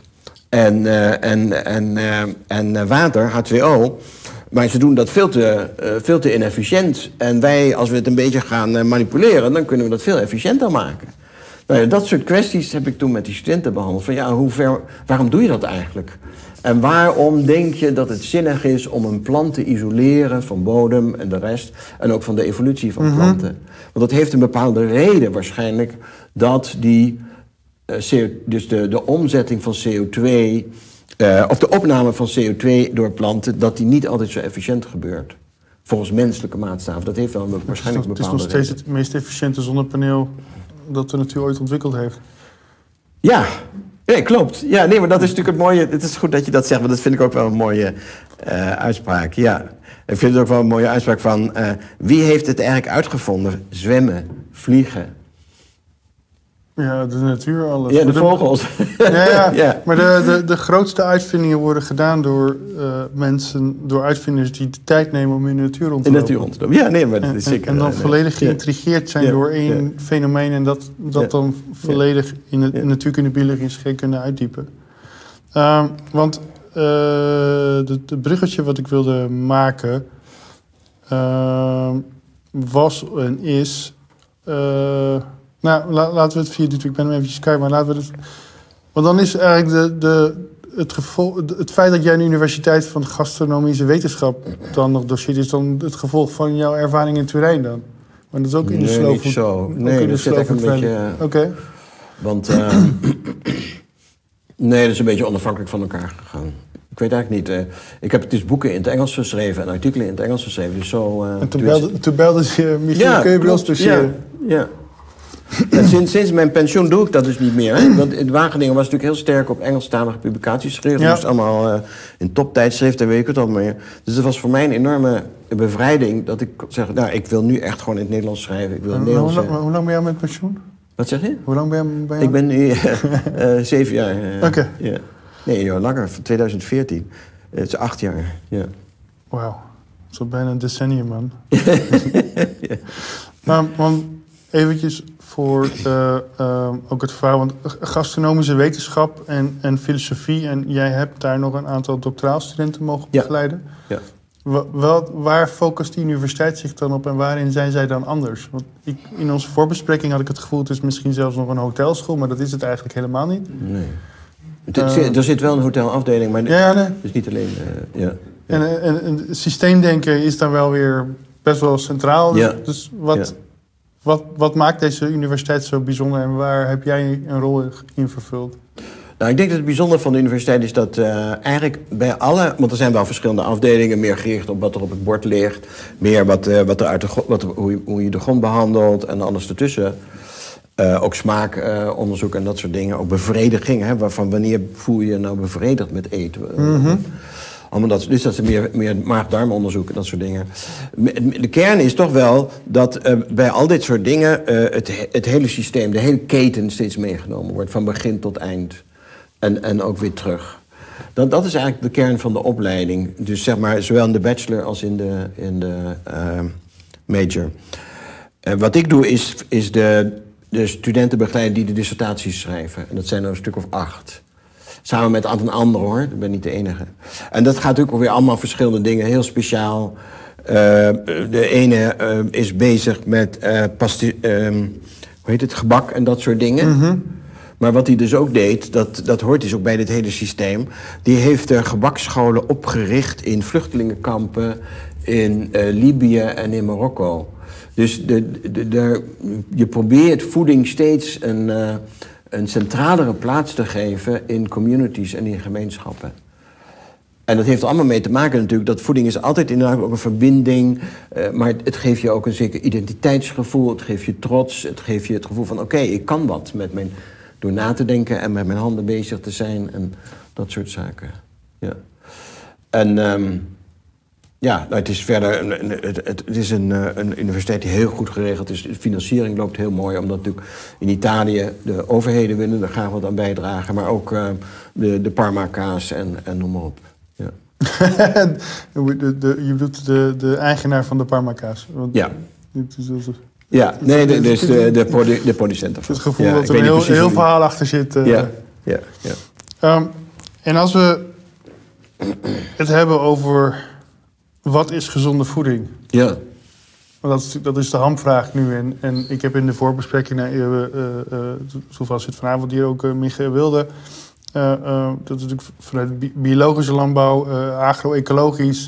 en water, H2O. Maar ze doen dat veel te inefficiënt. En wij, als we het een beetje gaan manipuleren, dan kunnen we dat veel efficiënter maken. Nou ja, dat soort kwesties heb ik toen met die studenten behandeld. Van ja, waarom doe je dat eigenlijk? En waarom denk je dat het zinnig is om een plant te isoleren van bodem en de rest, en ook van de evolutie van planten? Want dat heeft een bepaalde reden waarschijnlijk, dat dus de omzetting van CO2, of de opname van CO2 door planten, dat die niet altijd zo efficiënt gebeurt. Volgens menselijke maatstaven. Dat heeft wel waarschijnlijk een bepaalde reden. Het is nog steeds het meest efficiënte zonnepaneel dat de natuur ooit ontwikkeld heeft. Ja, nee, klopt. Ja, nee, maar dat is natuurlijk het mooie. Het is goed dat je dat zegt, want dat vind ik ook wel een mooie uitspraak. Ja, ik vind het ook wel een mooie uitspraak van wie heeft het eigenlijk uitgevonden? Zwemmen, vliegen. Ja, de natuur, alles. Ja, de vogels. Ja. Maar de grootste uitvindingen worden gedaan door mensen, door uitvinders die de tijd nemen om in de natuur rond te lopen. Ja, nee, maar dat is zeker. En dan volledig geïntrigeerd zijn door één fenomeen en dat dan volledig in de natuurkunde, biologie en scheikunde uitdiepen. Want het bruggetje wat ik wilde maken was en is... laten we het via ik ben hem eventjes kijken, maar laten we het... Want dan is eigenlijk het feit dat jij aan de Universiteit van Gastronomische Wetenschap dan nog doceert, is dan het gevolg van jouw ervaring in Turijn dan? Maar dat is ook in de slow food. Niet zo. Nee, dat zit echt een beetje... Oké. Want... nee, dat is een beetje onafhankelijk van elkaar gegaan. Ik weet eigenlijk niet. Ik heb dus boeken in het Engels geschreven en artikelen in het Engels geschreven. Dus zo, en toen belde ze Michiel, kun je bij ons doseren? Ja. En sinds mijn pensioen doe ik dat dus niet meer. Hè? Want in Wageningen was natuurlijk heel sterk op Engelstalige publicaties geschreven. Ja. Dus allemaal in toptijdschriften, weet ik het al meer. Dus dat was voor mij een enorme bevrijding dat ik zeg, ik wil nu echt gewoon in het Nederlands schrijven. Ik wil hoe lang ben jij met pensioen? Wat zeg je? Hoe lang ben je? Ik ben nu 7 jaar. Oké. Ja. Nee, joh, langer, van 2014. Het is 8 jaar, ja. Wauw, zo bijna een decennium, man. Ja. Maar eventjes voor ook het verhaal, want gastronomische wetenschap en filosofie, en jij hebt daar nog een aantal doctoraalstudenten mogen begeleiden. Ja. Waar focust die universiteit zich dan op en waarin zijn zij dan anders? Want in onze voorbespreking had ik het gevoel, het is misschien zelfs nog een hotelschool, maar dat is het eigenlijk helemaal niet. Nee. Er zit wel een hotelafdeling, maar nee. dus niet alleen... En systeemdenken is dan wel weer best wel centraal. Ja. Dus wat maakt deze universiteit zo bijzonder en waar heb jij een rol in vervuld? Nou, ik denk dat het bijzondere van de universiteit is dat eigenlijk bij alle... Want er zijn wel verschillende afdelingen, meer gericht op wat er op het bord ligt. Meer hoe je de grond behandelt en alles ertussen. Ook smaakonderzoek en dat soort dingen. Ook bevrediging, hè, waarvan wanneer voel je je nou bevredigd met eten? Dus dat is meer maag-darmonderzoek en dat soort dingen. De kern is toch wel dat bij al dit soort dingen het hele systeem, de hele keten steeds meegenomen wordt. Van begin tot eind. En ook weer terug. Dat is eigenlijk de kern van de opleiding. Dus zeg maar, zowel in de bachelor als in de major. Wat ik doe is de studenten begeleiden die de dissertaties schrijven. En dat zijn er een stuk of 8. Samen met een aantal hoor, ik ben niet de enige. En dat gaat natuurlijk weer allemaal verschillende dingen, heel speciaal. De ene is bezig met gebak en dat soort dingen. Maar wat hij dus ook deed, dat hoort dus ook bij dit hele systeem. Die heeft gebakscholen opgericht in vluchtelingenkampen in Libië en in Marokko. Dus je probeert voeding steeds een centralere plaats te geven in communities en in gemeenschappen. En dat heeft er allemaal mee te maken natuurlijk, dat voeding is altijd inderdaad ook een verbinding. Maar het geeft je ook een zeker identiteitsgevoel, het geeft je trots, het geeft je het gevoel van oké, ik kan wat door na te denken en met mijn handen bezig te zijn en dat soort zaken. Ja. En het is verder het is een universiteit die heel goed geregeld is. De financiering loopt heel mooi, omdat natuurlijk in Italië de overheden willen er graag wat aan bijdragen, maar ook de Parma-kaas en noem maar op. Ja. Je bedoelt de eigenaar van de Parma-kaas? Ja. Ja, nee, dus de producenten. Het gevoel dat er een heel verhaal achter zit. Ja. En als we het hebben over wat is gezonde voeding? Ja. Dat is de hamvraag nu. En ik heb in de voorbespreking, zoals zit vanavond hier ook Michael Wilde. Dat is natuurlijk vanuit biologische landbouw, agro-ecologisch.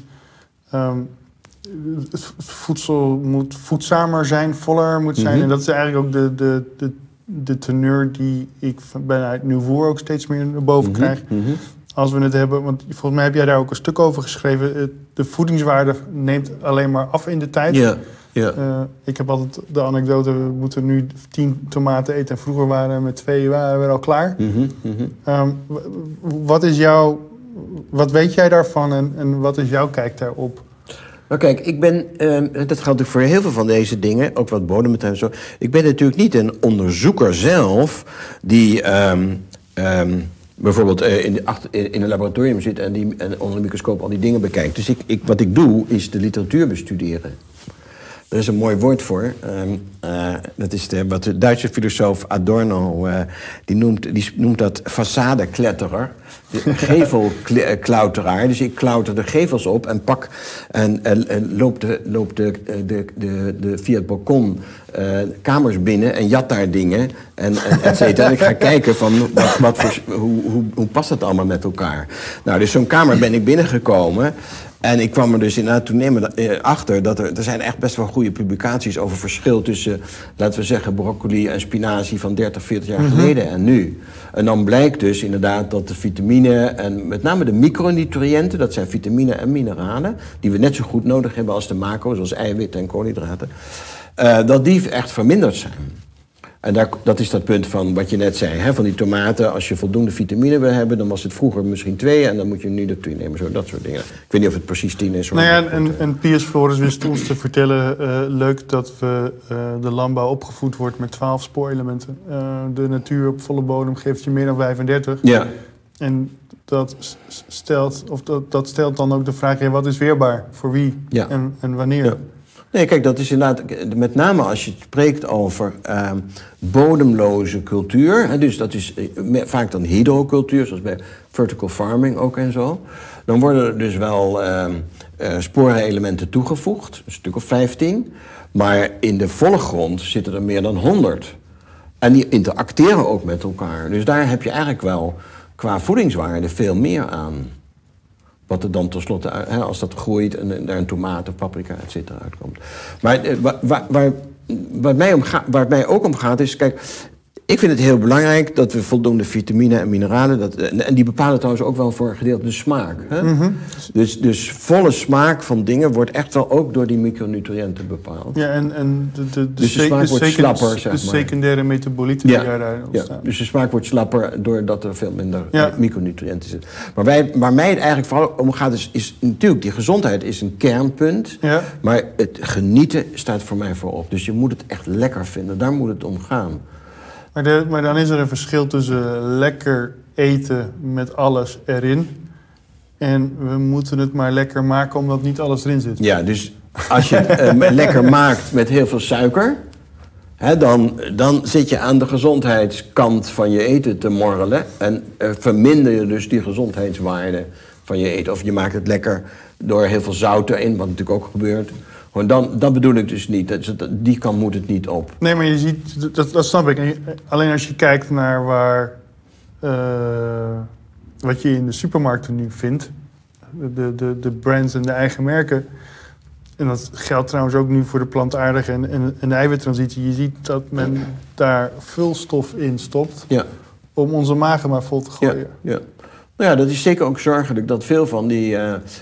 Het voedsel moet voedzamer zijn, voller moet zijn. En dat is eigenlijk ook de teneur die ik bij Nouveau ook steeds meer naar boven krijg. Als we het hebben, want volgens mij heb jij daar ook een stuk over geschreven. De voedingswaarde neemt alleen maar af in de tijd. Ja. Ik heb altijd de anekdote, we moeten nu 10 tomaten eten. En vroeger waren we met 2 waren we al klaar. Wat weet jij daarvan en wat is jouw kijk daarop? Nou kijk, dat geldt ook voor heel veel van deze dingen, ook wat bodem en zo. Ik ben natuurlijk niet een onderzoeker zelf die bijvoorbeeld in een laboratorium zit en onder een microscoop al die dingen bekijkt. Dus wat ik doe, is de literatuur bestuderen. Er is een mooi woord voor. Dat is wat de Duitse filosoof Adorno, die noemt dat façadekletterer. Gevelklauteraar. Dus ik klauter de gevels op en pak en loop via het balkon kamers binnen en jat daar dingen en et cetera. En ik ga kijken van hoe past dat allemaal met elkaar. Nou, dus zo'n kamer ben ik binnengekomen. En ik kwam er dus inderdaad toenemend achter dat er zijn echt best wel goede publicaties over verschil tussen, laten we zeggen, broccoli en spinazie van 30, 40 jaar geleden en nu. En dan blijkt dus inderdaad dat de vitamine en met name de micronutriënten, dat zijn vitamine en mineralen, die we net zo goed nodig hebben als de macro, zoals eiwitten en koolhydraten, dat die echt verminderd zijn. En dat is dat punt van wat je net zei, hè, van die tomaten. Als je voldoende vitamine wil hebben, dan was het vroeger misschien 2 en dan moet je nu de 2 nemen. Zo, dat soort dingen. Ik weet niet of het precies 10 is. Nou ja, en Piers Flores wist ons te vertellen, leuk dat de landbouw opgevoed wordt met 12 spoorelementen. De natuur op volle bodem geeft je meer dan 35. Ja. En dat stelt dan ook de vraag, wat is weerbaar? Voor wie en wanneer? Ja. Nee, kijk, dat is inderdaad, met name als je spreekt over bodemloze cultuur, hè, dus dat is vaak dan hydrocultuur, zoals bij vertical farming ook en zo, dan worden er dus wel sporenelementen toegevoegd, een stuk of 15, maar in de volle grond zitten er meer dan 100. En die interacteren ook met elkaar. Dus daar heb je eigenlijk wel qua voedingswaarde veel meer aan. Wat er dan tenslotte, als dat groeit en daar een tomaat of paprika, et cetera, uitkomt. Maar waar het mij ook om gaat is, kijk, ik vind het heel belangrijk dat we voldoende vitamine en mineralen... en die bepalen trouwens ook wel voor een gedeelte de smaak. Hè? Mm-hmm. Dus volle smaak van dingen wordt echt wel ook door die micronutriënten bepaald. Ja, en de smaak wordt slapper, zeg maar. De secundaire metabolieten die daaruit ontstaan. Ja, dus de smaak wordt slapper doordat er veel minder micronutriënten zitten. Maar waar mij het eigenlijk vooral om gaat is natuurlijk, die gezondheid is een kernpunt. Ja. Maar het genieten staat voor mij voorop. Dus je moet het echt lekker vinden, daar moet het om gaan. Maar dan is er een verschil tussen lekker eten met alles erin... en we moeten het maar lekker maken omdat niet alles erin zit. Ja, dus als je het lekker maakt met heel veel suiker... dan zit je aan de gezondheidskant van je eten te morrelen... en verminder je dus die gezondheidswaarde van je eten. Of je maakt het lekker door heel veel zout erin, wat natuurlijk ook gebeurt... Dat bedoel ik dus niet. Die kant moet het niet op. Nee, maar je ziet, dat snap ik. Alleen als je kijkt naar wat je in de supermarkten nu vindt... de brands en de eigen merken... en dat geldt trouwens ook nu voor de plantaardige en de eiwittransitie... je ziet dat men daar vulstof in stopt... om onze magen maar vol te gooien. Ja. Nou ja, dat is zeker ook zorgelijk dat veel van die...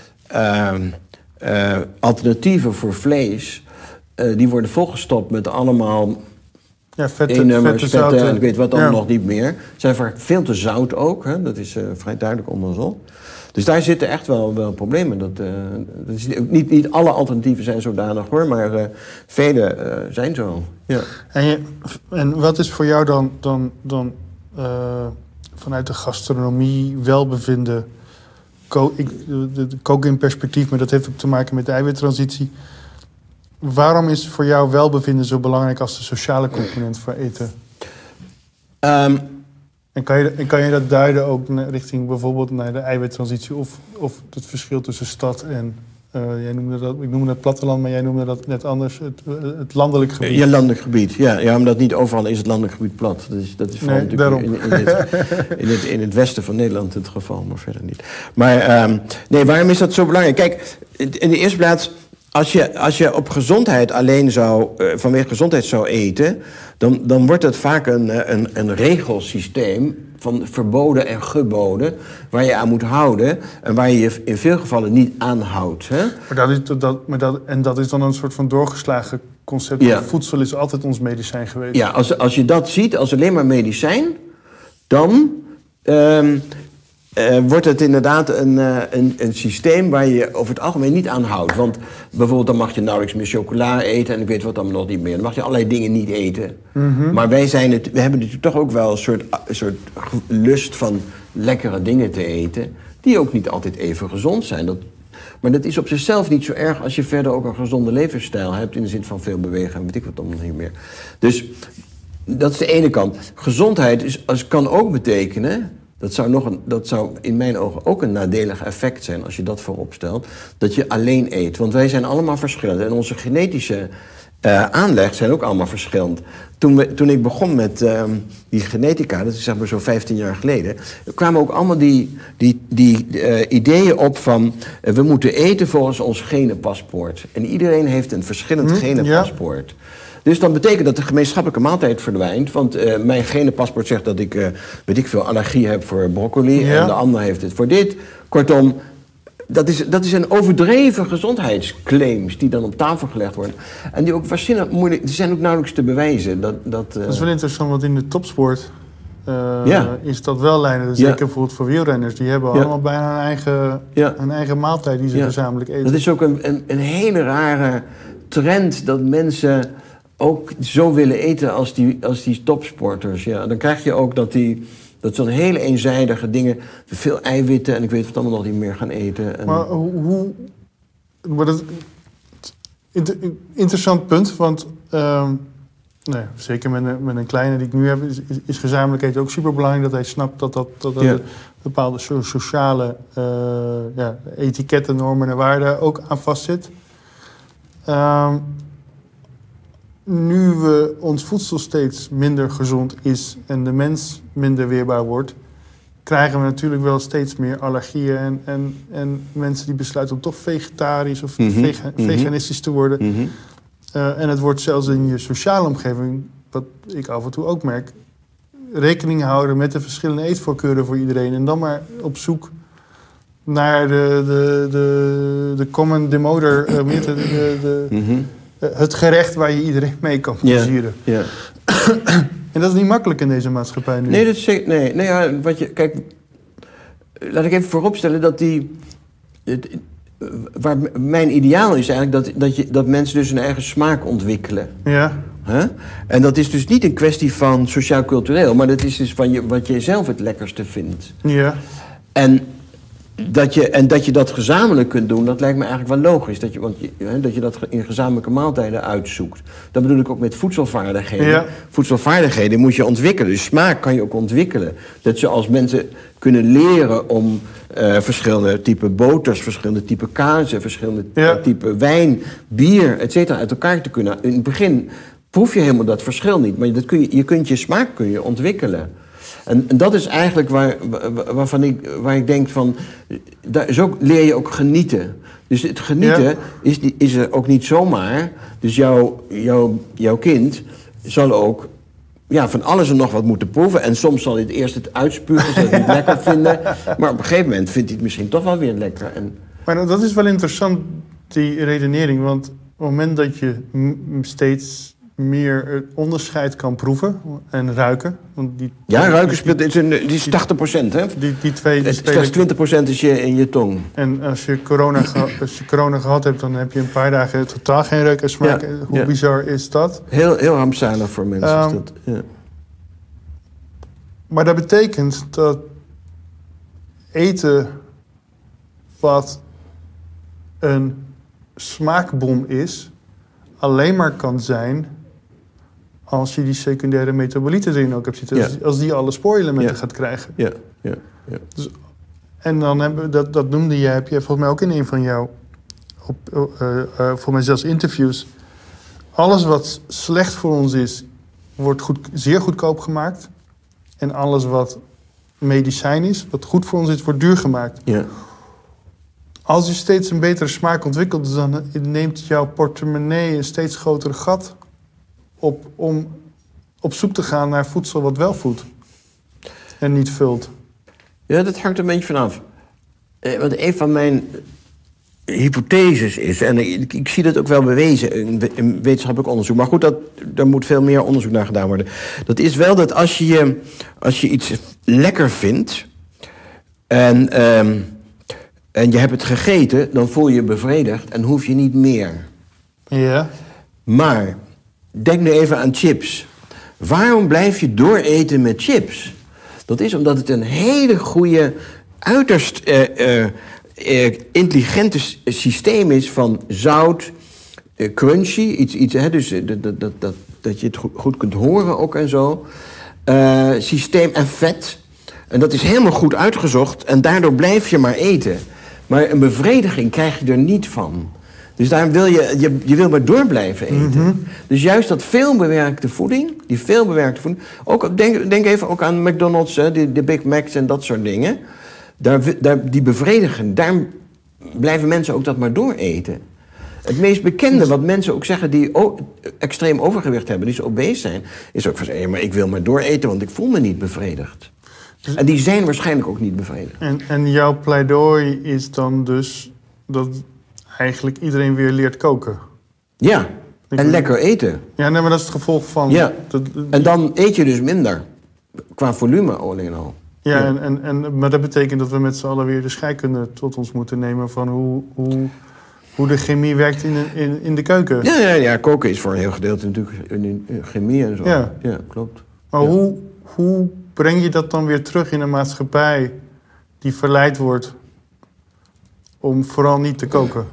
alternatieven voor vlees, die worden volgestopt met allemaal E-nummers, vetten en ik weet wat allemaal nog niet meer. Ze zijn vaak veel te zout ook, hè? Dat is vrij duidelijk onderzocht. Dus daar zitten echt wel problemen. Dat is niet alle alternatieven zijn zodanig hoor, maar vele zijn zo. Ja. En wat is voor jou dan vanuit de gastronomie welbevinden? Koken in perspectief, maar dat heeft ook te maken met de eiwittransitie. Waarom is voor jou welbevinden zo belangrijk als de sociale component van eten? En kan je dat duiden ook richting bijvoorbeeld naar de eiwittransitie of het verschil tussen stad en... ik noemde dat platteland, maar jij noemde dat net anders, het landelijk gebied. Ja, landelijk gebied. Ja, omdat niet overal is het landelijk gebied plat. Dat is vooral in het westen van Nederland het geval, maar verder niet. Maar waarom is dat zo belangrijk? Kijk, in de eerste plaats, als je op gezondheid alleen vanwege gezondheid zou eten... dan wordt het vaak een regelsysteem van verboden en geboden... waar je aan moet houden en waar je je in veel gevallen niet aan houdt. Hè? Maar dat is dan een soort van doorgeslagen concept. Ja. Voedsel is altijd ons medicijn geweest. Ja, als je dat ziet als alleen maar medicijn... dan wordt het inderdaad een systeem waar je over het algemeen niet aan houdt. Want bijvoorbeeld dan mag je nauwelijks meer chocola eten... en ik weet wat dan nog niet meer. Dan mag je allerlei dingen niet eten. Mm-hmm. Maar we hebben natuurlijk toch ook wel een soort lust van lekkere dingen te eten... die ook niet altijd even gezond zijn. Maar dat is op zichzelf niet zo erg als je verder ook een gezonde levensstijl hebt... in de zin van veel bewegen en weet ik wat dan nog niet meer. Dus dat is de ene kant. Gezondheid kan ook betekenen... Dat zou in mijn ogen ook een nadelig effect zijn als je dat voorop stelt. Dat je alleen eet. Want wij zijn allemaal verschillend. En onze genetische aanleg zijn ook allemaal verschillend. Toen ik begon met die genetica, dat is zeg maar zo 15 jaar geleden... kwamen ook allemaal die ideeën op van... we moeten eten volgens ons genenpaspoort. En iedereen heeft een verschillend genenpaspoort. Ja. Dus dan betekent dat de gemeenschappelijke maaltijd verdwijnt. Want mijn genenpaspoort zegt dat ik, allergie heb voor broccoli... en de ander heeft het voor dit. Kortom, dat is een overdreven gezondheidsclaims die dan op tafel gelegd worden. En die ook waarschijnlijk moeilijk... die zijn ook nauwelijks te bewijzen. Dat is wel interessant, want in de topsport... is dat wel lijnen. Zeker bijvoorbeeld voor wielrenners. Die hebben allemaal bijna een eigen maaltijd die ze gezamenlijk eten. Dat is ook een hele rare trend dat mensen... ook zo willen eten als die topsporters. Ja. Dan krijg je ook dat zo'n hele eenzijdige dingen... veel eiwitten en ik weet wat allemaal nog niet meer gaan eten. En... Maar maar dat interessant punt, want... zeker met een kleine die ik nu heb... is gezamenlijk eten ook superbelangrijk... dat hij snapt dat er bepaalde sociale etiketten, normen en waarden... ook aan vastzit. Nu ons voedsel steeds minder gezond is en de mens minder weerbaar wordt... krijgen we natuurlijk wel steeds meer allergieën en mensen die besluiten om toch vegetarisch of veganistisch te worden. Mhm. En het wordt zelfs in je sociale omgeving, wat ik af en toe ook merk, rekening houden met de verschillende eetvoorkeuren voor iedereen. En dan maar op zoek naar de common demoder, het gerecht waar je iedereen mee kan plezieren. Ja. En dat is niet makkelijk in deze maatschappij nu. Nee, dat is zeker. Nee, ja, kijk, laat ik even vooropstellen dat waar mijn ideaal is eigenlijk dat mensen dus hun eigen smaak ontwikkelen. Ja. Huh? En dat is dus niet een kwestie van sociaal-cultureel, maar dat is dus van wat je zelf het lekkerste vindt. Ja. En dat je dat gezamenlijk kunt doen, dat lijkt me eigenlijk wel logisch. Dat je dat in gezamenlijke maaltijden uitzoekt. Dat bedoel ik ook met voedselvaardigheden. Ja. Voedselvaardigheden moet je ontwikkelen. Dus smaak kan je ook ontwikkelen. Dat je als mensen kunnen leren om verschillende type boters, verschillende type kazen, verschillende type wijn, bier, et cetera, uit elkaar te kunnen. In het begin proef je helemaal dat verschil niet. Maar je kunt je smaak ontwikkelen. En dat is eigenlijk waar ik denk van, zo leer je ook genieten. Dus het genieten is er ook niet zomaar. Dus jouw kind zal ook van alles en nog wat moeten proeven. En soms zal hij het eerst het uitspugen, zal hij het niet lekker vinden. Maar op een gegeven moment vindt hij het misschien toch wel weer lekker. Maar dat is wel interessant, die redenering. Want op het moment dat je steeds meer het onderscheid kan proeven en ruiken. Want ruiken speelt, die is 80%, hè? Die twee slechts 20% is in je tong. En als je corona gehad hebt, dan heb je een paar dagen totaal geen reuk en smaak. Hoe bizar is dat? Heel rampzalig voor mensen is dat. Ja. Maar dat betekent dat eten wat een smaakbom is, alleen maar kan zijn als je die secundaire metabolieten erin ook hebt zitten. Ja. Als die alle spoorelementen gaat krijgen. Ja. Dus, en dan dat noemde je, heb je volgens mij ook in een van jouw, voor mij zelfs interviews. Alles wat slecht voor ons is, wordt zeer goedkoop gemaakt. En alles wat medicijn is, wat goed voor ons is, wordt duur gemaakt. Ja. Als je steeds een betere smaak ontwikkelt, dan neemt jouw portemonnee een steeds groter gat op om op zoek te gaan naar voedsel wat wel voedt en niet vult. Ja, dat hangt een beetje vanaf. Want een van mijn hypotheses is, en ik zie dat ook wel bewezen in wetenschappelijk onderzoek, maar goed, daar moet veel meer onderzoek naar gedaan worden. Dat is wel dat als je iets lekker vindt en je hebt het gegeten, dan voel je je bevredigd en hoef je niet meer. Ja. Maar denk nu even aan chips. Waarom blijf je dooreten met chips? Dat is omdat het een hele goede, uiterst intelligente systeem is van zout, crunchy, iets dus dat je het goed kunt horen ook en zo. Systeem en vet. En dat is helemaal goed uitgezocht en daardoor blijf je maar eten. Maar een bevrediging krijg je er niet van. Dus daarom wil je wil maar door blijven eten. Mm-hmm. Dus juist dat veelbewerkte voeding, ook, denk even ook aan McDonald's, de Big Macs en dat soort dingen. Die bevredigen, daar blijven mensen ook dat maar door eten. Het meest bekende wat mensen ook zeggen die extreem overgewicht hebben, die zo obese zijn, is ook van, maar ik wil maar door eten, want ik voel me niet bevredigd. En die zijn waarschijnlijk ook niet bevredigd. En jouw pleidooi is dan dus dat eigenlijk iedereen weer leert koken? Ja, en lekker eten. Ja, nee, maar dat is het gevolg van... Ja, en dan eet je dus minder. Qua volume alleen al. Ja, maar dat betekent dat we met z'n allen weer de scheikunde tot ons moeten nemen van hoe de chemie werkt in de keuken. Ja, koken is voor een heel gedeelte natuurlijk in chemie en zo. Ja, klopt. Maar hoe breng je dat dan weer terug in een maatschappij die verleid wordt om vooral niet te koken?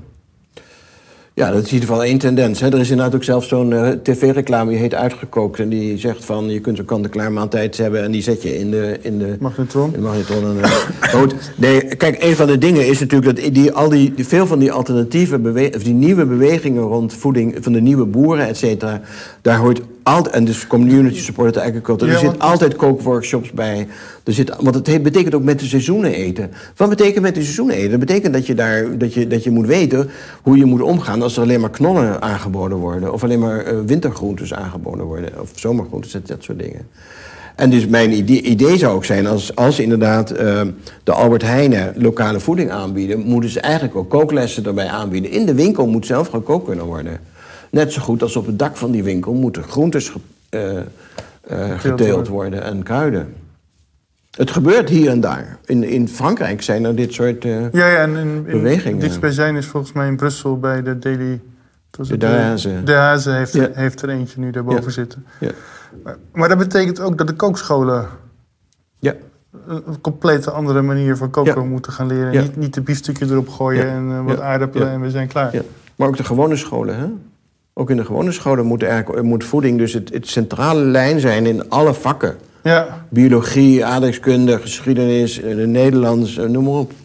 Ja, dat is in ieder geval één tendens. Hè. Er is inderdaad ook zelfs zo'n tv-reclame die heet Uitgekookt. En die zegt van, je kunt een kant-en-klaar maaltijd hebben en die zet je in de magnetron. In de magnetron. Nee, kijk, een van de dingen is natuurlijk dat veel van die alternatieve die nieuwe bewegingen rond voeding van de nieuwe boeren, et cetera, daar hoort altijd, en dus community supported agriculture, er zitten altijd kookworkshops bij. Want het betekent ook met de seizoenen eten. Wat betekent met de seizoenen eten? Dat betekent dat je moet weten hoe je moet omgaan als er alleen maar knollen aangeboden worden. Of alleen maar wintergroentes aangeboden worden. Of zomergroentes, dat soort dingen. En dus mijn idee zou ook zijn, als inderdaad de Albert Heijnen lokale voeding aanbieden, moeten ze eigenlijk ook kooklessen erbij aanbieden. In de winkel moet zelf gekookt kunnen worden. Net zo goed als op het dak van die winkel moeten groentes geteeld worden en kruiden. Het gebeurt hier en daar. In Frankrijk zijn er dit soort bewegingen. Het dichtstbijzijn is volgens mij in Brussel bij de Daily... De Haze. De Haze heeft er eentje nu daarboven zitten. Ja. Maar dat betekent ook dat de kookscholen een complete andere manier van koken moeten gaan leren. Ja. Niet de biefstukje erop gooien en wat aardappelen en we zijn klaar. Ja. Maar ook de gewone scholen, hè? Ook in de gewone scholen moet voeding dus het centrale lijn zijn in alle vakken. Ja. Biologie, aardrijkskunde, geschiedenis, Nederlands, noem maar op.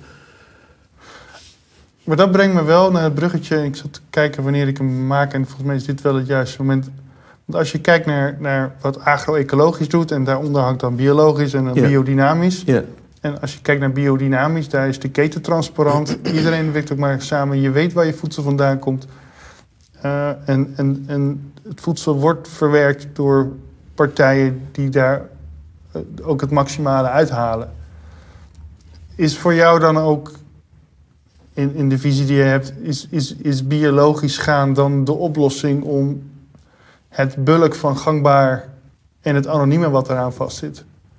Maar dat brengt me wel naar het bruggetje. Ik zat te kijken wanneer ik hem maak en volgens mij is dit wel het juiste moment. Want als je kijkt naar wat agro-ecologisch doet en daaronder hangt dan biologisch en dan biodynamisch. Ja. En als je kijkt naar biodynamisch, daar is de keten transparant. Iedereen werkt ook maar samen. Je weet waar je voedsel vandaan komt. En het voedsel wordt verwerkt door partijen die daar ook het maximale uithalen. Is voor jou dan ook, in de visie die je hebt, is biologisch gaan dan de oplossing om het bulk van gangbaar en het anonieme wat eraan vastzit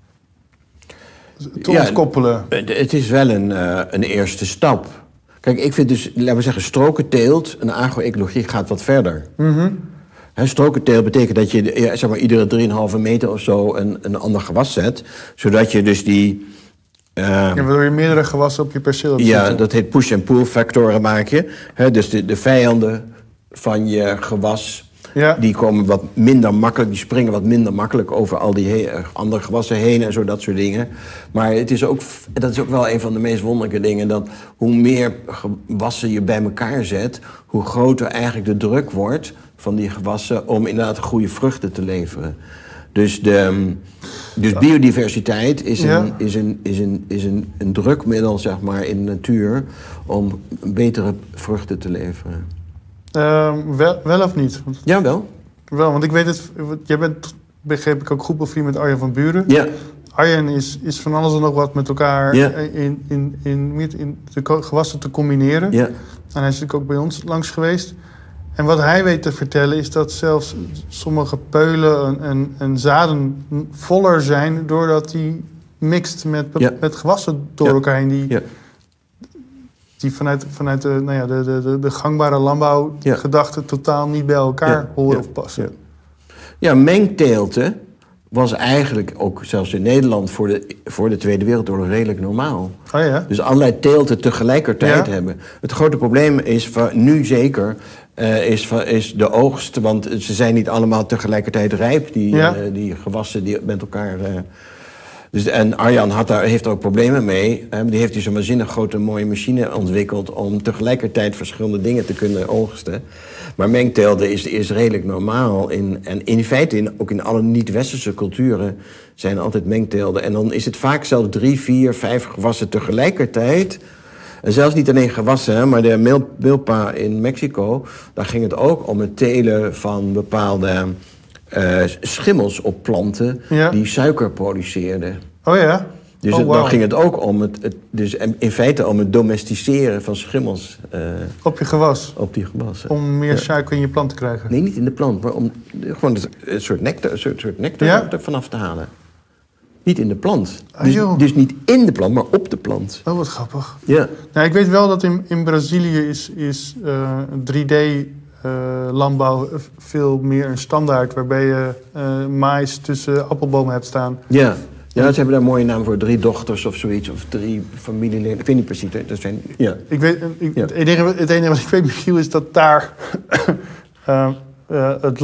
te ontkoppelen? Het is wel een eerste stap. Kijk, ik vind dus, laten we zeggen, strokenteelt, een agro-ecologie gaat wat verder. Mm-hmm. Strokenteelt betekent dat je zeg maar, iedere 3,5 meter of zo een ander gewas zet, zodat je dus die... waardoor je meerdere gewassen op je perceel hebt zitten. Dat heet push- en pull-factoren maak je. Dus de vijanden van je gewas, die komen wat minder makkelijk, die springen wat minder makkelijk over al die andere gewassen heen en zo, dat soort dingen. Maar dat is ook wel een van de meest wonderlijke dingen, dat hoe meer gewassen je bij elkaar zet, hoe groter eigenlijk de druk wordt van die gewassen om inderdaad goede vruchten te leveren. Dus biodiversiteit is een drukmiddel, zeg maar, in de natuur om betere vruchten te leveren. Wel of niet? Ja, wel. Wel, want ik weet het. Jij bent, begreep ik, ook goed bevriend met Arjen van Buren. Ja. Arjen is van alles en nog wat met elkaar in de gewassen te combineren. Ja. En hij is natuurlijk ook bij ons langs geweest. En wat hij weet te vertellen is dat zelfs sommige peulen en zaden voller zijn doordat hij mixt met gewassen door elkaar heen. Die vanuit de gangbare landbouwgedachte totaal niet bij elkaar horen of passen. Ja, mengteelten was eigenlijk ook zelfs in Nederland voor de Tweede Wereldoorlog redelijk normaal. Oh ja? Dus allerlei teelten tegelijkertijd hebben. Het grote probleem is nu zeker is de oogst, want ze zijn niet allemaal tegelijkertijd rijp, die gewassen die met elkaar... En Arjan heeft daar ook problemen mee. Die heeft dus een waanzinnig grote mooie machine ontwikkeld om tegelijkertijd verschillende dingen te kunnen oogsten. Maar mengteelten is redelijk normaal. En in feite ook in alle niet-westerse culturen zijn er altijd mengteelten. En dan is het vaak zelfs 3, 4, 5 gewassen tegelijkertijd. En zelfs niet alleen gewassen, maar de milpa in Mexico, daar ging het ook om het telen van bepaalde schimmels op planten die suiker produceerden. Oh ja? Dus dan ging het ook om dus in feite om het domesticeren van schimmels. Op je gewas? Op die gewassen. Om meer suiker in je plant te krijgen? Nee, niet in de plant, maar om gewoon een soort nectar er vanaf te halen. Niet in de plant. Dus niet in de plant, maar op de plant. Oh, wat grappig. Ja. Nou, ik weet wel dat in Brazilië is 3D... landbouw veel meer een standaard, waarbij je maïs tussen appelbomen hebt staan. Ja, ze hebben daar een mooie naam voor, 3 dochters of zoiets, of 3 familieleden. Ik weet niet precies, dat zijn... Ja. Het enige wat ik weet, Michiel, is dat daar het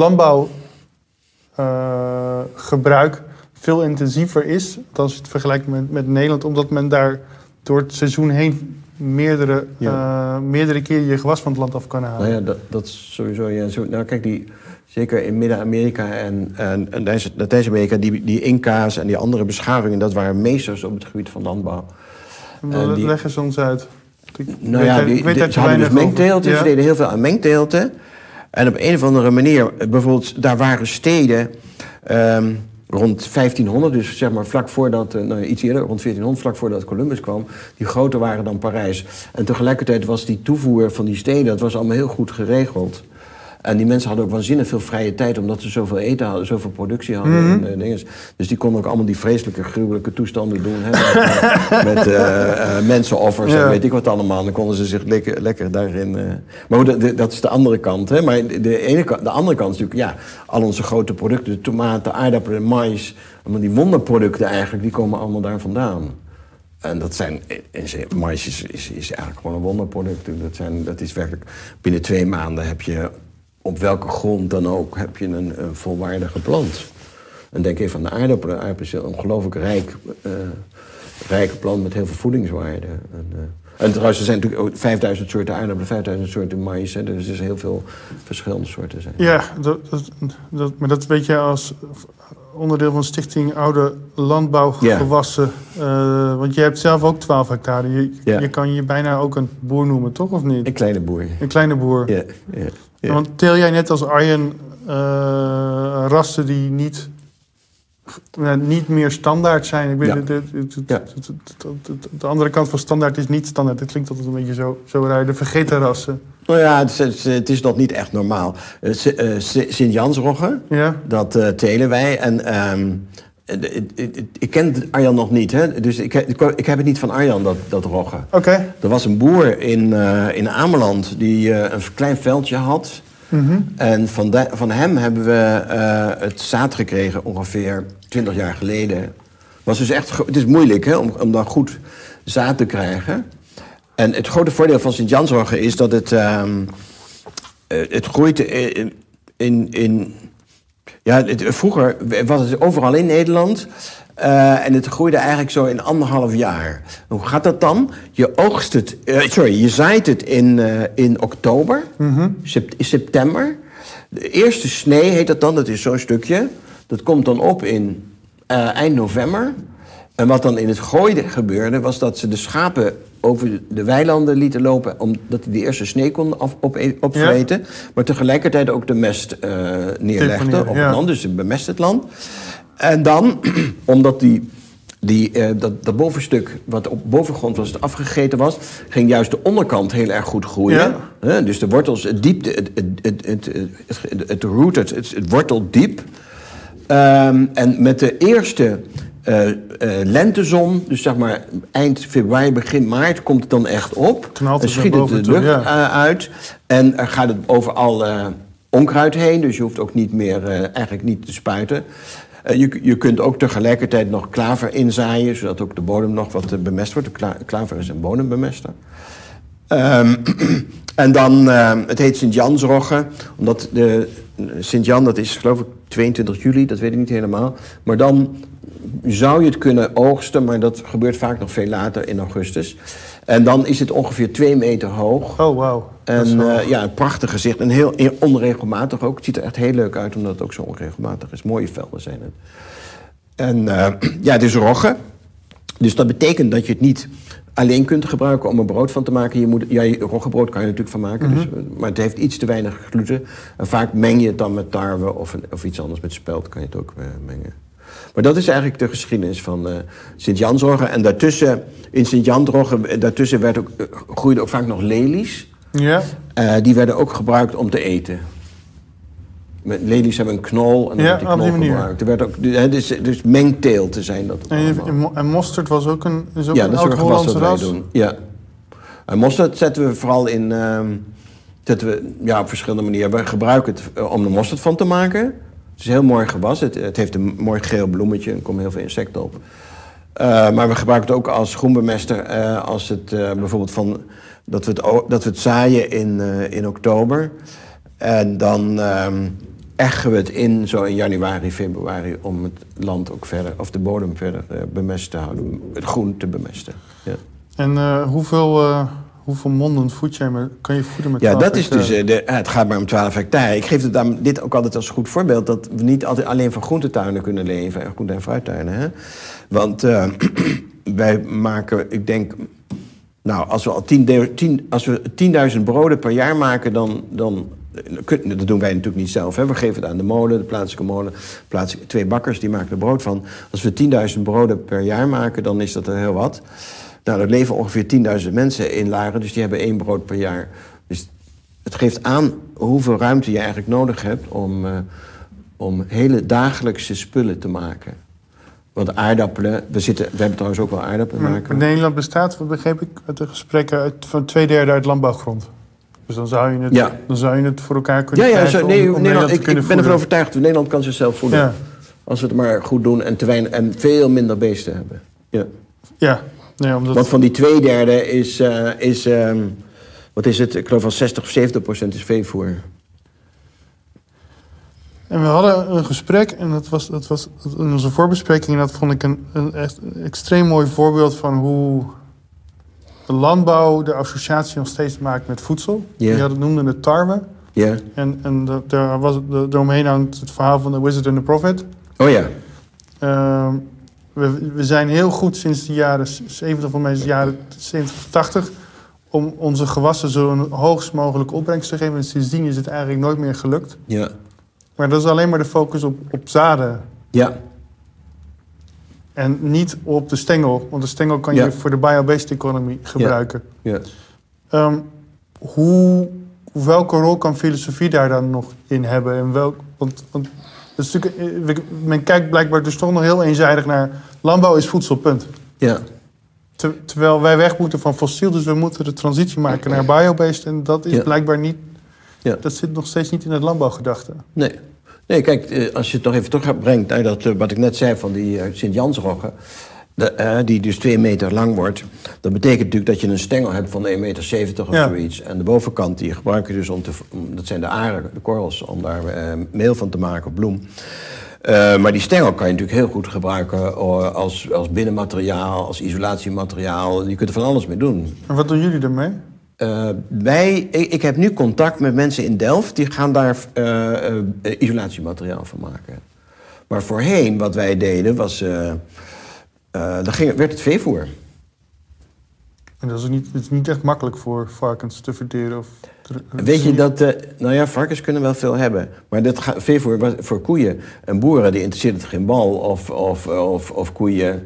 landbouwgebruik veel intensiever is, als je het vergelijkt met Nederland, omdat men daar door het seizoen heen meerdere keer je gewas van het land af kan halen. Nou ja, dat is sowieso... Ja, nou kijk, Zeker in Midden-Amerika en Latijns-Amerika, die Inca's en die andere beschavingen, dat waren meesters op het gebied van landbouw. Leg eens ons uit. Ze hadden dus mengteelten, ze deden heel veel aan mengteelten. En op een of andere manier, bijvoorbeeld, daar waren steden rond 1500, dus zeg maar vlak voordat, iets eerder, rond 1400, vlak voordat Columbus kwam, die groter waren dan Parijs. En tegelijkertijd was die toevoer van die steden, dat was allemaal heel goed geregeld. En die mensen hadden ook waanzinnig veel vrije tijd, omdat ze zoveel eten hadden, zoveel productie hadden. En dingen. Dus die konden ook allemaal die vreselijke, gruwelijke toestanden doen. Met mensenoffers en weet ik wat allemaal. Dan konden ze zich lekker daarin... Maar goed, dat is de andere kant. Hè? Maar de andere kant is natuurlijk, al onze grote producten, de tomaten, aardappelen, maïs, allemaal die wonderproducten eigenlijk, die komen allemaal daar vandaan. En dat zijn, maïs is eigenlijk gewoon een wonderproduct. Dat is werkelijk, binnen 2 maanden heb je, op welke grond dan ook, heb je een volwaardige plant. En denk even aan de aardappelen. Aardappelen is een ongelooflijk rijke plant met heel veel voedingswaarde. En trouwens, er zijn natuurlijk ook 5000 soorten aardappelen, 5000 soorten maïs. Hè, dus er zijn heel veel verschillende soorten. Zijn. Ja, maar dat weet je als onderdeel van Stichting Oude Landbouwgewassen. Ja. Want je hebt zelf ook 12 hectare. Je kan je bijna ook een boer noemen, toch? Of niet? Een kleine boer. Een kleine boer. Ja. Want teel jij net als Arjen rassen die niet meer standaard zijn? Ik weet, de andere kant van standaard is niet standaard. Het klinkt altijd een beetje zo raar. De vergeten rassen. Nou ja, het is nog niet echt normaal. Sint-Jansrogge, dat telen wij. En ik ken Arjan nog niet, hè? Dus ik heb het niet van Arjan, dat rogge. Okay. Er was een boer in Ameland die een klein veldje had. Mm-hmm. En van hem hebben we het zaad gekregen ongeveer 20 jaar geleden. Was dus echt, het is moeilijk, hè, om dan goed zaad te krijgen. En het grote voordeel van Sint-Jansrogge is dat het groeit vroeger was het overal in Nederland. En het groeide eigenlijk zo in 1,5 jaar. Hoe gaat dat dan? Je zaait het in oktober, september. De eerste snee heet dat dan, dat is zo'n stukje. Dat komt dan op in eind november. En wat dan in het gooi gebeurde, was dat ze de schapen over de weilanden lieten lopen, omdat die de eerste snee konden opvreten. Ja. Maar tegelijkertijd ook de mest neerlegden op het land, dus ze bemest het land. En dan, omdat dat bovenstuk wat op bovenggrond was, afgegeten was, ging juist de onderkant heel erg goed groeien. Ja. Dus de wortels, het diepte, het wortelt diep. En met de eerste lentezon, dus zeg maar eind februari, begin maart, komt het dan echt op. Dan schiet het de lucht uit. En er gaat het overal onkruid heen, dus je hoeft ook niet meer eigenlijk niet te spuiten. Je kunt ook tegelijkertijd nog klaver inzaaien, zodat ook de bodem nog wat bemest wordt. Klaver is een bodembemester. En dan, het heet Sint-Jansrogge, omdat Sint-Jan, dat is geloof ik 22 juli, dat weet ik niet helemaal. Maar dan zou je het kunnen oogsten, maar dat gebeurt vaak nog veel later in augustus. En dan is het ongeveer 2 meter hoog. Oh, wauw. En een prachtig gezicht. En heel onregelmatig ook. Het ziet er echt heel leuk uit, omdat het ook zo onregelmatig is. Mooie velden zijn het. En het is rogge. Dus dat betekent dat je het niet alleen kunt gebruiken om er brood van te maken. Roggebrood kan je natuurlijk van maken. Dus, maar het heeft iets te weinig gluten. En vaak meng je het dan met tarwe of iets anders. Met spelt kan je het ook mengen. Maar dat is eigenlijk de geschiedenis van Sint-Jansrogge. En daartussen, in Sint-Jansrogge, groeiden ook vaak nog lelies. Ja. Die werden ook gebruikt om te eten. Lelies hebben een knol en dan wordt die knol gebruikt. Er werd ook, dus mengteelten zijn dat. En mosterd was ook een oud-Hollandse ras? Ja. En mosterd zetten we vooral in op verschillende manieren. We gebruiken het om er mosterd van te maken. Het is heel mooi gewas. Het heeft een mooi geel bloemetje en er komen heel veel insecten op. Maar we gebruiken het ook als groenbemester. Als het bijvoorbeeld dat we het zaaien in oktober. En dan eggen we het in zo in januari, februari om het land ook verder, of de Hoeveel monden kan je voeden met 12 Ja, dat hectare? is dus... het gaat maar om 12 hectare. Ik geef dit ook altijd als goed voorbeeld... dat we niet altijd alleen van groentetuinen kunnen leven. Groente- en fruittuinen, hè. Want wij maken, ik denk... Nou, als we al 10.000 broden per jaar maken... dan dat doen wij natuurlijk niet zelf. Hè. We geven het aan de molen, de plaatselijke molen. 2 bakkers, die maken er brood van. Als we 10.000 broden per jaar maken, dan is dat er heel wat. Nou, er leven ongeveer 10.000 mensen in Laren, dus die hebben 1 brood per jaar. Dus het geeft aan hoeveel ruimte je eigenlijk nodig hebt... om hele dagelijkse spullen te maken. Want aardappelen... We hebben trouwens ook wel aardappelen maken. Nederland bestaat, wat begreep ik uit de gesprekken... van 2/3 uit landbouwgrond. Dus dan zou je het voor elkaar kunnen krijgen ik ben ervan overtuigd... Nederland kan zichzelf voeden. Ja. Als we het maar goed doen en veel minder beesten hebben. Ja. Nee, want van die 2/3 is wat is het? Ik geloof van 60 of 70% is veevoer. En we hadden een gesprek, en dat was in onze voorbespreking... en dat vond ik een echt extreem mooi voorbeeld van hoe... de landbouw de associatie nog steeds maakt met voedsel. Yeah. Die noemde het tarwe. Yeah. En daar was eromheen hangt het verhaal van The Wizard and the Prophet. Oh ja. We zijn heel goed sinds de jaren 70, van mij jaren 70, 80... om onze gewassen zo'n hoogst mogelijke opbrengst te geven. En sindsdien is het eigenlijk nooit meer gelukt. Ja. Maar dat is alleen maar de focus op zaden. Ja. En niet op de stengel. Want de stengel kan je voor de bio-based economy gebruiken. Ja. Welke rol kan filosofie daar dan nog in hebben? En want dat is men kijkt blijkbaar dus toch nog heel eenzijdig naar... landbouw is voedsel, punt. Ja. Terwijl wij weg moeten van fossiel, dus we moeten de transitie maken naar bio-based. En dat is blijkbaar niet... Ja. Dat zit nog steeds niet in het landbouwgedachte. Nee, kijk, als je het nog even terugbrengt naar dat wat ik net zei van die Sint-Jansrogge... die dus 2 meter lang wordt... dat betekent natuurlijk dat je een stengel hebt van 1,70 meter of zoiets. En de bovenkant die gebruik je dus dat zijn de aren, de korrels, om daar meel van te maken of bloem. Maar die stengel kan je natuurlijk heel goed gebruiken als binnenmateriaal, als isolatiemateriaal. Je kunt er van alles mee doen. En wat doen jullie ermee? Ik heb nu contact met mensen in Delft... die gaan daar isolatiemateriaal van maken. Maar voorheen, wat wij deden, was... werd het veevoer. En dat is niet echt makkelijk voor varkens te verteren? Weet je dat... varkens kunnen wel veel hebben. Maar dat veevoer voor koeien en boeren... die interesseert het geen bal of koeien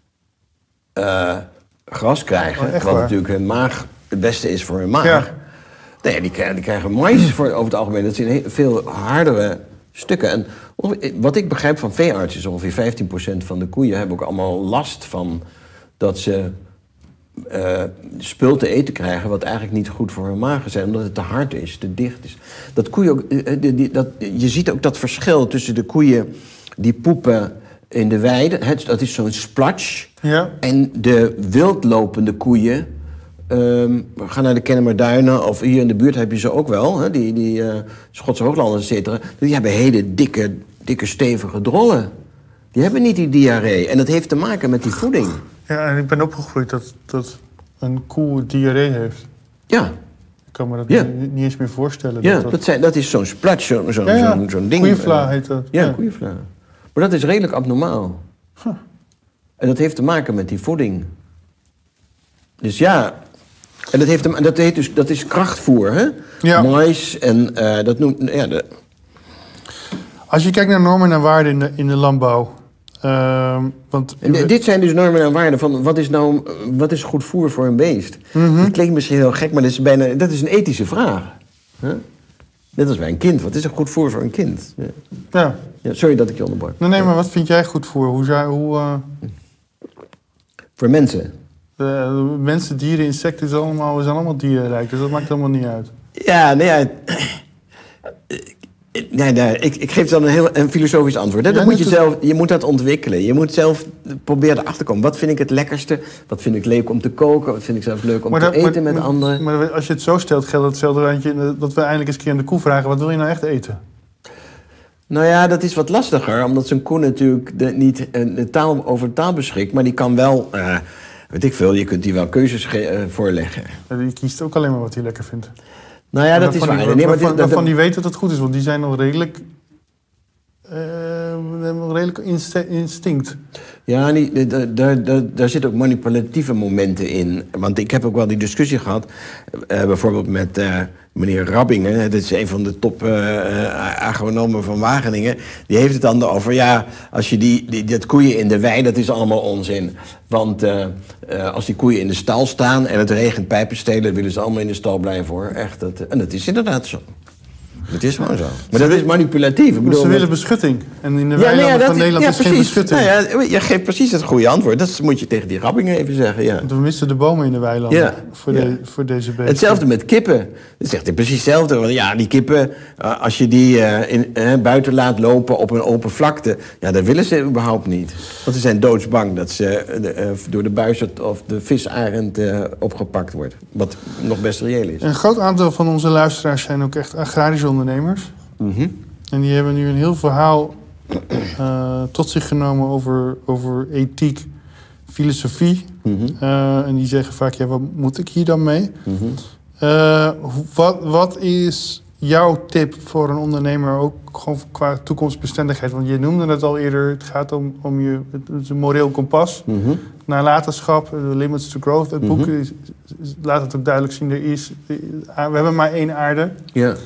gras krijgen. Wat natuurlijk hun maag het beste is voor hun maag. Ja. Nee, die krijgen mais over het algemeen. Dat zijn veel hardere stukken. En wat ik begrijp van veeartsen is ongeveer 15% van de koeien... hebben ook allemaal last van dat ze spul te eten krijgen... wat eigenlijk niet goed voor hun maag is, omdat het te hard is, te dicht is. Dat koeien ook, je ziet ook dat verschil tussen de koeien die poepen in de weide... dat is zo'n splatsch. Ja. En de wildlopende koeien... we gaan naar de Kennemerduinen, of hier in de buurt heb je ze ook wel... Hè, die Schotse Hooglanders, et cetera. Die hebben hele dikke, stevige drollen. Die hebben niet die diarree. En dat heeft te maken met die voeding. Ja, en ik ben opgegroeid dat een koe diarree heeft. Ja. Ik kan me dat niet eens meer voorstellen. Ja, dat is zo'n splatsch, zo'n ding. Koeienvla heet dat. Ja, koeienvla. Maar dat is redelijk abnormaal. Huh. En dat heeft te maken met die voeding. Dus ja... En dat is krachtvoer, hè? Ja. Mais en dat noemt... Ja, Als je kijkt naar normen en waarden in de landbouw... dit zijn dus normen en waarden van wat is goed voer voor een beest? Mm-hmm. Dat klinkt misschien heel gek, maar dat is een ethische vraag. Huh? Net als bij een kind. Wat is er goed voer voor een kind? Ja. Sorry dat ik je onderbrak. Nee, maar wat vind jij goed voer? Voor mensen? Mensen, dieren, insecten zijn allemaal dierenrijk, dus dat maakt helemaal niet uit. Ja, ik geef dan een filosofisch antwoord. Hè? Je moet dat ontwikkelen. Je moet zelf proberen erachter te komen. Wat vind ik het lekkerste? Wat vind ik leuk om te koken? Wat vind ik zelf leuk om te eten met anderen? Maar als je het zo stelt, geldt hetzelfde randje... dat we eindelijk eens een keer aan de koe vragen... wat wil je nou echt eten? Nou ja, dat is wat lastiger. Omdat zo'n koe natuurlijk niet over taal beschikt. Maar die kan wel... weet ik veel, je kunt die wel keuzes voorleggen. Die kiest ook alleen maar wat hij lekker vindt. Nou ja, dat is waar. Waarvan die weet dat het goed is, want die zijn nog redelijk... instinct. Ja, daar zitten ook manipulatieve momenten in. Want ik heb ook wel die discussie gehad, bijvoorbeeld met meneer Rabbingen, dat is een van de top agronomen van Wageningen. Die heeft het dan over, ja, als je dat koeien in de wei, dat is allemaal onzin. Want als die koeien in de stal staan en het regent pijpen stelen, willen ze allemaal in de stal blijven, hoor. Echt, en dat is inderdaad zo. Het is gewoon zo. Maar dat is manipulatief. Dus ze willen beschutting. En in de weilanden van Nederland is geen beschutting. Nou ja, je geeft precies het goede antwoord. Dat moet je tegen die Rabbingen even zeggen. Ja. Want we missen de bomen in de weilanden voor deze beesten. Hetzelfde met kippen. Dat zegt hij precies hetzelfde. Want ja, die kippen, als je die buiten laat lopen op een open vlakte... ja, dat willen ze überhaupt niet. Want ze zijn doodsbang dat ze door de buizerd of de visarend opgepakt wordt. Wat nog best reëel is. Een groot aantal van onze luisteraars zijn ook echt agrarische ondernemers. Mm-hmm. En die hebben nu een heel verhaal tot zich genomen over ethiek, filosofie. Mm-hmm. En die zeggen vaak, ja, wat moet ik hier dan mee? Mm-hmm. Wat is jouw tip voor een ondernemer, ook gewoon qua toekomstbestendigheid? Want je noemde het al eerder, het gaat om het moreel kompas. Mm-hmm. Nalatenschap, Limits to Growth. Het boek laat het ook duidelijk zien, we hebben maar één aarde. Ja.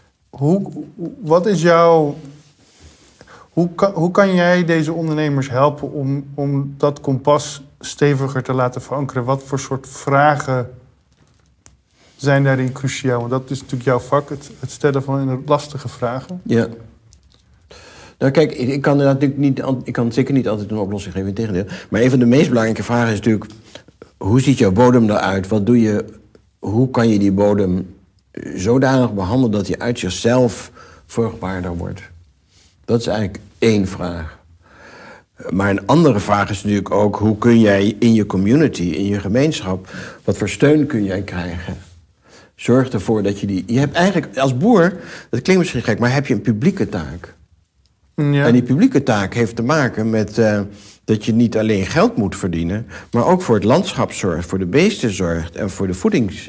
Hoe kan jij deze ondernemers helpen om dat kompas steviger te laten verankeren? Wat voor soort vragen zijn daarin cruciaal? Want dat is natuurlijk jouw vak, het stellen van lastige vragen. Ja. Nou kijk, ik kan zeker niet altijd een oplossing geven, integendeel. Maar een van de meest belangrijke vragen is natuurlijk... hoe ziet jouw bodem eruit? Wat doe je? Hoe kan je die bodem zodanig behandelen dat hij uit zichzelf vruchtbaarder wordt? Dat is eigenlijk één vraag. Maar een andere vraag is natuurlijk ook... hoe kun jij in je community, in je gemeenschap... wat voor steun kun jij krijgen? Zorg ervoor dat je die... Je hebt eigenlijk als boer, dat klinkt misschien gek... maar heb je een publieke taak. Ja. En die publieke taak heeft te maken met... dat je niet alleen geld moet verdienen... maar ook voor het landschap zorgt, voor de beesten zorgt... en voor de voedings...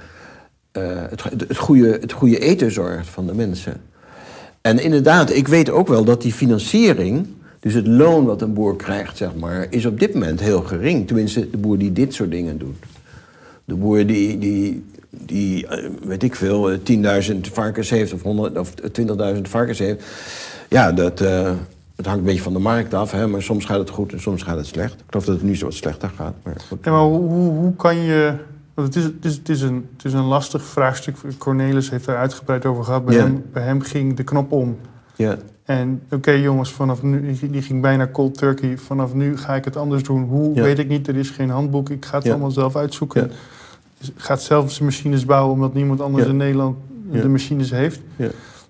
het goede eten zorgt van de mensen. En inderdaad, ik weet ook wel dat die financiering... dus het loon wat een boer krijgt, zeg maar... is op dit moment heel gering. Tenminste, de boer die dit soort dingen doet. De boer die weet ik veel, 10.000 varkens heeft... of 100 of 20.000 varkens heeft... ja, het hangt een beetje van de markt af, hè, maar soms gaat het goed en soms gaat het slecht. Ik geloof dat het nu zo wat slechter gaat. Maar, goed. Ja, maar hoe kan je... Want het is een lastig vraagstuk. Cornelis heeft daar uitgebreid over gehad. Bij hem ging de knop om. Ja. En oké, jongens, vanaf nu... Die ging bijna cold turkey. Vanaf nu ga ik het anders doen. Hoe, weet ik niet. Er is geen handboek. Ik ga het allemaal zelf uitzoeken. Ja. Gaat zelf zijn machines bouwen... omdat niemand anders in Nederland de machines heeft. Ja.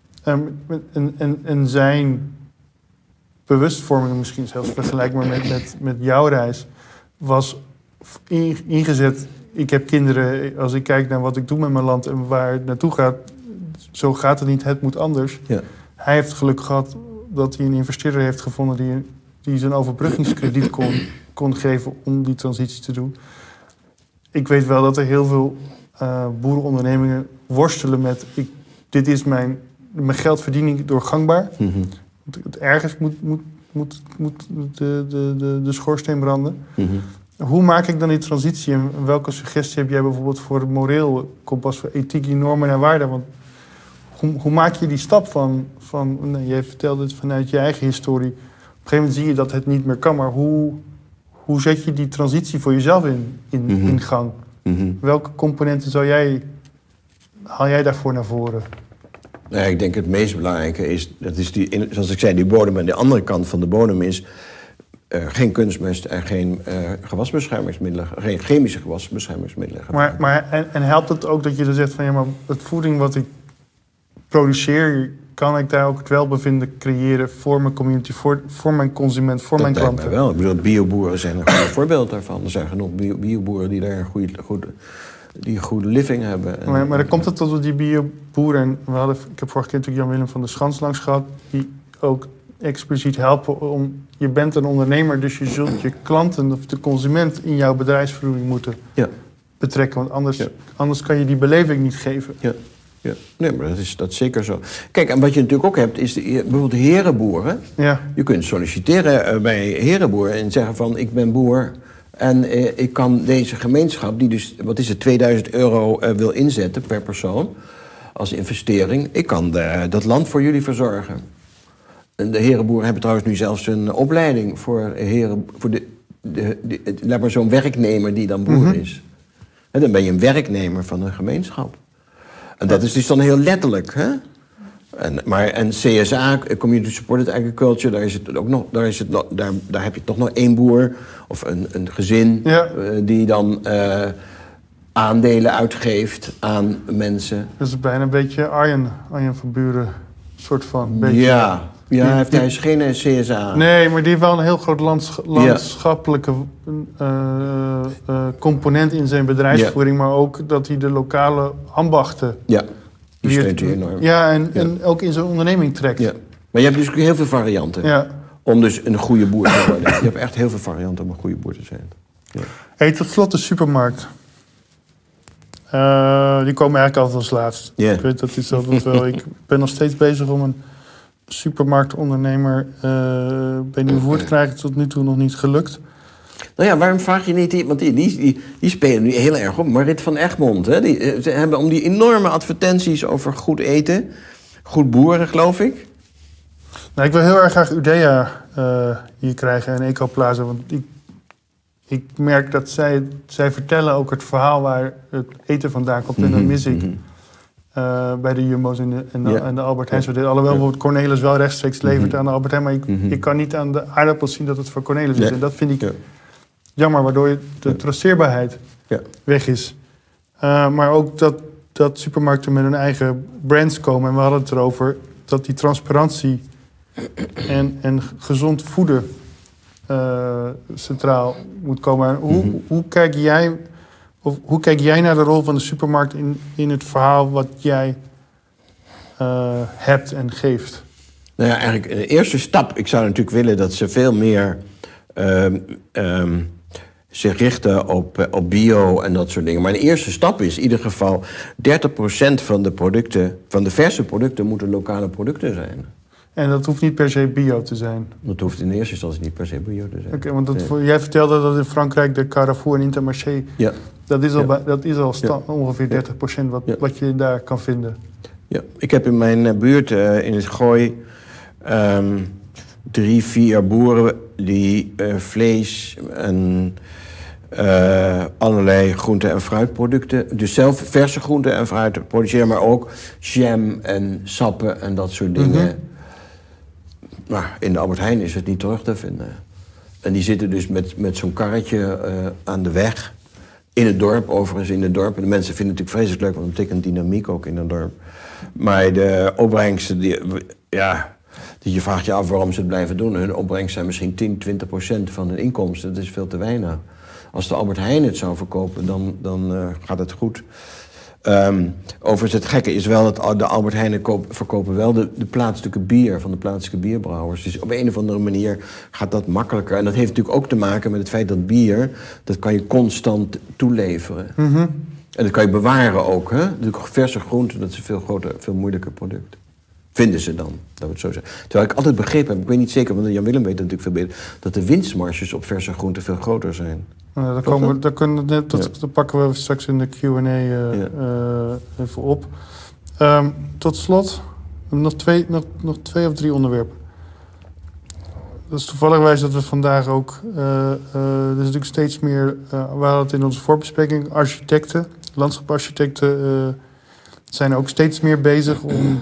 En zijn bewustvorming, misschien zelfs vergelijkbaar met jouw reis... was ingezet... Ik heb kinderen, als ik kijk naar wat ik doe met mijn land en waar het naartoe gaat... zo gaat het niet, het moet anders. Ja. Hij heeft geluk gehad dat hij een investeerder heeft gevonden... die zijn overbruggingskrediet kon geven om die transitie te doen. Ik weet wel dat er heel veel boerenondernemingen worstelen met... dit is mijn geld verdien ik door gangbaar. Mm-hmm. Want ergens moet de schoorsteen branden. Mm-hmm. Hoe maak ik dan die transitie en welke suggestie heb jij bijvoorbeeld voor het moreel kompas, voor ethiek, normen en waarden? Want hoe maak je die stap van jij vertelde het vanuit je eigen historie. Op een gegeven moment zie je dat het niet meer kan, maar hoe zet je die transitie voor jezelf in gang? Mm-hmm. Welke componenten haal jij daarvoor naar voren? Ja, ik denk het meest belangrijke is, zoals ik zei, die bodem. En de andere kant van de bodem is geen kunstmest en geen gewasbeschermingsmiddelen, geen chemische gewasbeschermingsmiddelen. En helpt het ook dat je dan zegt van ja, maar het voeding wat ik produceer, kan ik daar ook het welbevinden creëren voor mijn community, voor mijn consument, voor mijn klanten? Wel. Ik bedoel, bioboeren zijn een goed voorbeeld daarvan. Er zijn genoeg bioboeren die daar een goede living hebben. Maar dan komt het tot die bioboeren. En ik heb vorige keer natuurlijk Jan-Willem van der Schans langs gehad, die ook expliciet helpen je bent een ondernemer, dus je zult je klanten of de consument in jouw bedrijfsvoering moeten betrekken. Want anders kan je die beleving niet geven. Ja. Ja, nee, maar dat is zeker zo. Kijk, en wat je natuurlijk ook hebt, is bijvoorbeeld herenboeren. Ja. Je kunt solliciteren bij herenboeren en zeggen van, ik ben boer en ik kan deze gemeenschap, die dus, wat is het, 2000 euro wil inzetten per persoon als investering, ik kan dat land voor jullie verzorgen. En de herenboeren hebben trouwens nu zelfs een opleiding voor laat maar zo'n werknemer die dan boer is. En dan ben je een werknemer van een gemeenschap. En dat is dus dan heel letterlijk, hè? En CSA, Community Supported Agriculture, daar heb je toch nog één boer of een gezin die dan aandelen uitgeeft aan mensen. Dat is bijna een beetje Arjen van Buren, soort van. Beetje. Ja, hij is geen CSA. Nee, maar die heeft wel een heel groot landschappelijke component in zijn bedrijfsvoering, maar ook dat hij de lokale ambachten... Ja, die steunt hij enorm. Ja, en ook in zijn onderneming trekt. Ja. Maar je hebt dus heel veel varianten om dus een goede boer te worden. Je hebt echt heel veel varianten om een goede boer te zijn. Ja. Hey, tot slot de supermarkt. Die komen eigenlijk altijd als laatst. Yeah. Ik weet dat is altijd wel. Ik ben nog steeds bezig om een supermarktondernemer bij Nieuwvoer te krijgen. Tot nu toe nog niet gelukt. Nou ja, waarom vraag je niet... Want die spelen nu heel erg op. Marit van Egmond, hè? Ze hebben om die enorme advertenties over goed eten. Goed boeren, geloof ik. Nou, ik wil heel erg graag Udea hier krijgen en Ecoplaza. Want ik merk dat zij vertellen ook het verhaal waar het eten vandaan komt. En dan mis ik bij de Jumbo's en de Albert Heijns. Alhoewel bijvoorbeeld Cornelis wel rechtstreeks levert aan de Albert Heijn. Maar ik kan niet aan de aardappels zien dat het voor Cornelis is. En dat vind ik jammer, waardoor de traceerbaarheid weg is. Maar ook dat supermarkten met hun eigen brands komen. En we hadden het erover dat die transparantie en gezond voeden centraal moet komen. Hoe kijk jij naar de rol van de supermarkt in het verhaal wat jij hebt en geeft? Nou ja, eigenlijk de eerste stap. Ik zou natuurlijk willen dat ze veel meer zich richten op bio en dat soort dingen. Maar de eerste stap is in ieder geval 30% van de producten, van de verse producten, moeten lokale producten zijn. En dat hoeft niet per se bio te zijn? Dat hoeft in eerste instantie niet per se bio te zijn. Oké, want jij vertelde dat in Frankrijk de Carrefour en Intermarché... Ja. Dat is al ongeveer 30% wat je daar kan vinden. Ja, ik heb in mijn buurt in het Gooi 3-4 boeren die vlees en allerlei groente- en fruitproducten, dus zelf verse groente en fruit produceren, maar ook jam en sappen en dat soort dingen. Maar in de Albert Heijn is het niet terug te vinden. En die zitten dus met zo'n karretje aan de weg. In het dorp, overigens in het dorp. En de mensen vinden het natuurlijk vreselijk leuk, want het betekent dynamiek ook in het dorp. Maar de opbrengsten, je vraagt je af waarom ze het blijven doen. Hun opbrengsten zijn misschien 10-20% van hun inkomsten. Dat is veel te weinig. Als de Albert Heijn het zou verkopen, dan gaat het goed. Overigens, het gekke is wel dat de Albert Heijn verkopen wel de plaatselijke bier van de plaatselijke bierbrouwers. Dus op een of andere manier gaat dat makkelijker. En dat heeft natuurlijk ook te maken met het feit dat bier, dat kan je constant toeleveren. En dat kan je bewaren ook. Hè? Verse groenten, dat is een veel groter, veel moeilijker product. Vinden ze dan, dat we het zo zeggen. Terwijl ik altijd begrepen heb, ik weet niet zeker, want Jan Willem weet het natuurlijk veel beter, dat de winstmarges op verse groenten veel groter zijn. Dat pakken we straks in de Q&A even op. Tot slot, nog twee of drie onderwerpen. Dat is toevallig wijs dat we vandaag ook... er is natuurlijk steeds meer... we hadden het in onze voorbespreking. Architecten, landschaparchitecten... zijn ook steeds meer bezig om...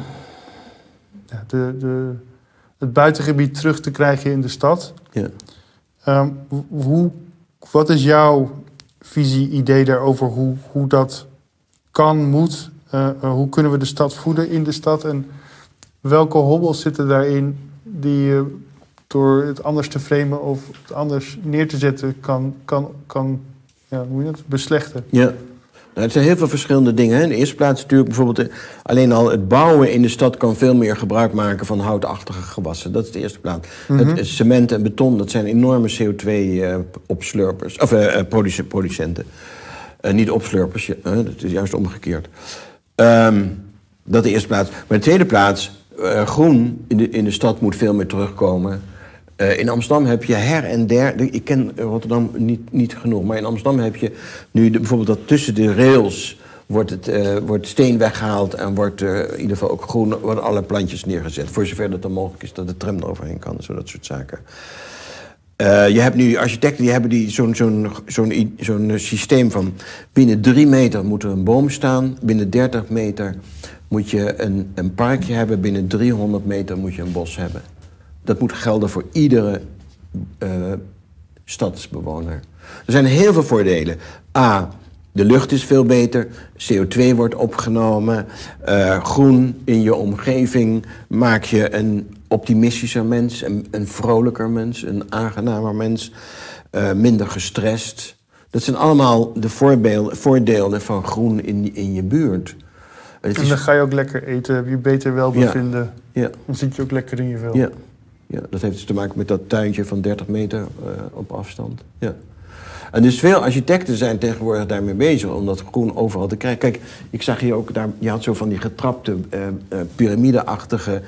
het buitengebied terug te krijgen in de stad. Ja. Wat is jouw visie, idee daarover hoe dat kan, moet? Hoe kunnen we de stad voeden in de stad? En welke hobbels zitten daarin die je door het anders te framen of het anders neer te zetten kan hoe moet je dat, beslechten? Ja, Er zijn heel veel verschillende dingen. Hè. In de eerste plaats natuurlijk bijvoorbeeld... alleen al het bouwen in de stad kan veel meer gebruik maken van houtachtige gewassen. Dat is de eerste plaats. Het cement en beton, dat zijn enorme CO2-opslurpers. Of producenten. Niet opslurpers, dat is juist omgekeerd. Dat de eerste plaats. Maar de tweede plaats, groen in de stad moet veel meer terugkomen. In Amsterdam heb je her en der... Ik ken Rotterdam niet genoeg, maar in Amsterdam heb je nu bijvoorbeeld dat tussen de rails wordt steen weggehaald en wordt in ieder geval ook groen, worden alle plantjes neergezet. Voor zover dat dan mogelijk is dat de tram eroverheen kan, zo dat soort zaken. Je hebt nu architecten die hebben zo'n systeem van binnen 3 meter moet er een boom staan, binnen 30 meter moet je een parkje hebben, binnen 300 meter moet je een bos hebben. Dat moet gelden voor iedere stadsbewoner. Er zijn heel veel voordelen. A, de lucht is veel beter, CO2 wordt opgenomen, groen in je omgeving maak je een optimistischer mens, een vrolijker mens, een aangenamer mens, minder gestrest. Dat zijn allemaal de voordelen van groen in je buurt. En dan ga je ook lekker eten, heb je beter welbevinden. Ja. Dan zit je ook lekker in je vel. Ja. Ja, dat heeft dus te maken met dat tuintje van 30 meter op afstand. Ja. En dus veel architecten zijn tegenwoordig daarmee bezig om dat groen overal te krijgen. Kijk, ik zag hier ook, je had zo van die getrapte piramideachtige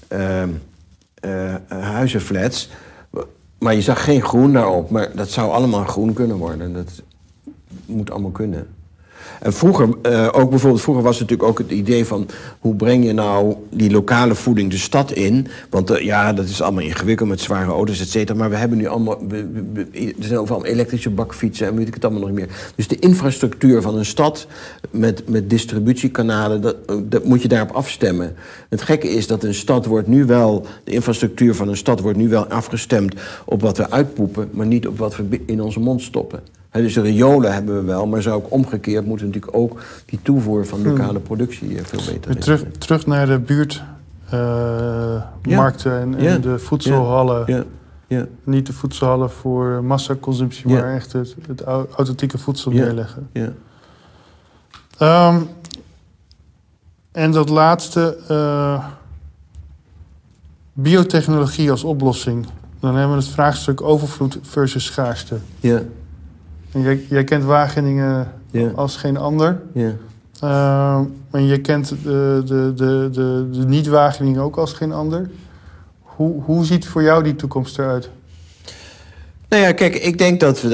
huizenflats. Maar je zag geen groen daarop. Maar dat zou allemaal groen kunnen worden. Dat moet allemaal kunnen. En vroeger was het natuurlijk ook het idee van hoe breng je nou die lokale voeding de stad in? Want dat is allemaal ingewikkeld met zware auto's, et cetera. Maar we hebben nu allemaal, er zijn overal elektrische bakfietsen en weet ik het allemaal nog meer. Dus de infrastructuur van een stad met distributiekanalen, dat moet je daarop afstemmen. Het gekke is dat de infrastructuur van een stad wordt nu wel afgestemd op wat we uitpoepen, maar niet op wat we in onze mond stoppen. Dus de riolen hebben we wel, maar zou ook omgekeerd moeten natuurlijk ook die toevoer van lokale productie veel beter is. Terug naar de buurtmarkten en de voedselhallen. Ja. Niet de voedselhallen voor massaconsumptie, maar echt het authentieke voedsel neerleggen. Ja. En dat laatste, biotechnologie als oplossing. Dan hebben we het vraagstuk overvloed versus schaarste. Ja. En jij kent Wageningen als geen ander. Ja. En je kent de niet-Wageningen ook als geen ander. Hoe ziet voor jou die toekomst eruit? Nou ja, kijk, ik denk dat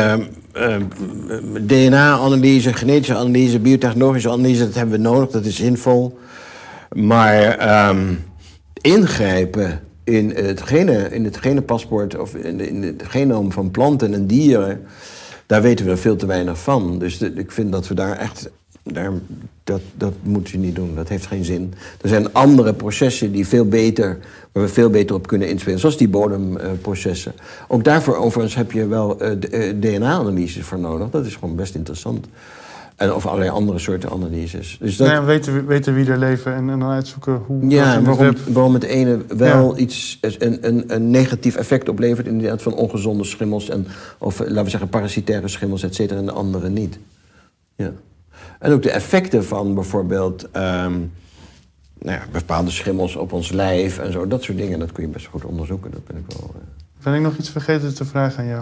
DNA-analyse, genetische analyse, biotechnologische analyse, dat hebben we nodig, dat is zinvol. Maar ingrijpen in het genenpaspoort of in het genoom van planten en dieren, daar weten we veel te weinig van. Dus ik vind dat we daar echt... Dat moet je niet doen, dat heeft geen zin. Er zijn andere processen waar we veel beter op kunnen inspelen. Zoals die bodemprocessen. Ook daarvoor overigens heb je wel DNA-analyses voor nodig. Dat is gewoon best interessant. Of allerlei andere soorten analyses. Dus dat... weten wie er leven en dan uitzoeken hoe... Ja, waarom het ene wel een negatief effect oplevert, inderdaad, van ongezonde schimmels of laten we zeggen parasitaire schimmels, et cetera, en de andere niet. Ja. En ook de effecten van bijvoorbeeld bepaalde schimmels op ons lijf en zo, dat soort dingen, dat kun je best goed onderzoeken. Dat ben ik wel. Ben ik nog iets vergeten te vragen aan jou?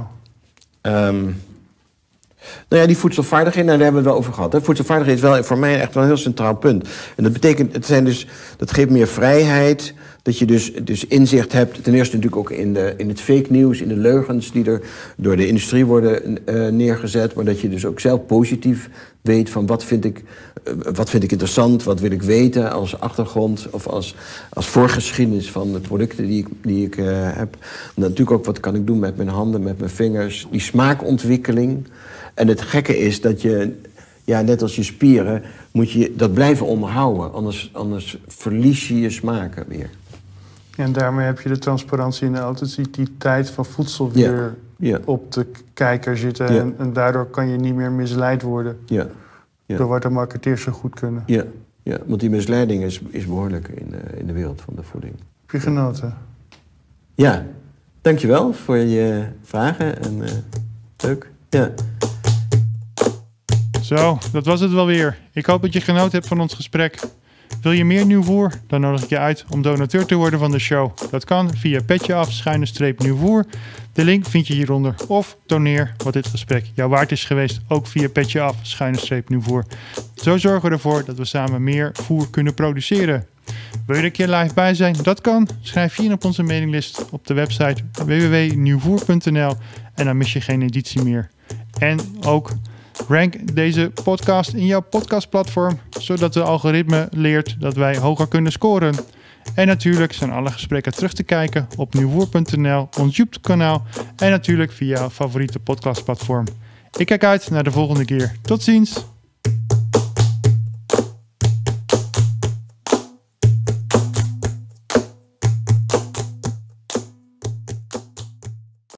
Die voedselvaardigheid, daar hebben we het wel over gehad. Hè. Voedselvaardigheid is wel voor mij echt wel een heel centraal punt. En dat betekent, dat geeft meer vrijheid, dat je dus inzicht hebt. Ten eerste natuurlijk ook in het fake nieuws, in de leugens die er door de industrie worden neergezet. Maar dat je dus ook zelf positief weet van wat vind ik interessant, wat wil ik weten als achtergrond of als voorgeschiedenis van de producten die ik heb. En natuurlijk ook wat kan ik doen met mijn handen, met mijn vingers. Die smaakontwikkeling. En het gekke is dat je, net als je spieren, moet je dat blijven onderhouden. Anders verlies je je smaken weer. En daarmee heb je de transparantie en de authenticiteit van voedsel weer op de kijker zitten. Ja. En daardoor kan je niet meer misleid worden. Ja. Ja. Door wat de marketeers zo goed kunnen. Ja, want die misleiding is behoorlijk in de wereld van de voeding. Heb je genoten? Ja, dankjewel voor je vragen. En leuk. Ja. Zo, dat was het wel weer. Ik hoop dat je genoten hebt van ons gesprek. Wil je meer nieuw voer? Dan nodig ik je uit om donateur te worden van de show. Dat kan via petjeaf_nieuwvoer. De link vind je hieronder. Of doneer wat dit gesprek jou waard is geweest. Ook via petjeaf_nieuwvoer. Zo zorgen we ervoor dat we samen meer voer kunnen produceren. Wil je er een keer live bij zijn? Dat kan. Schrijf je in op onze mailinglist op de website www.nieuwvoer.nl en dan mis je geen editie meer. En ook rank deze podcast in jouw podcastplatform, zodat de algoritme leert dat wij hoger kunnen scoren. En natuurlijk zijn alle gesprekken terug te kijken op nieuwvoer.nl, ons YouTube-kanaal en natuurlijk via jouw favoriete podcastplatform. Ik kijk uit naar de volgende keer. Tot ziens!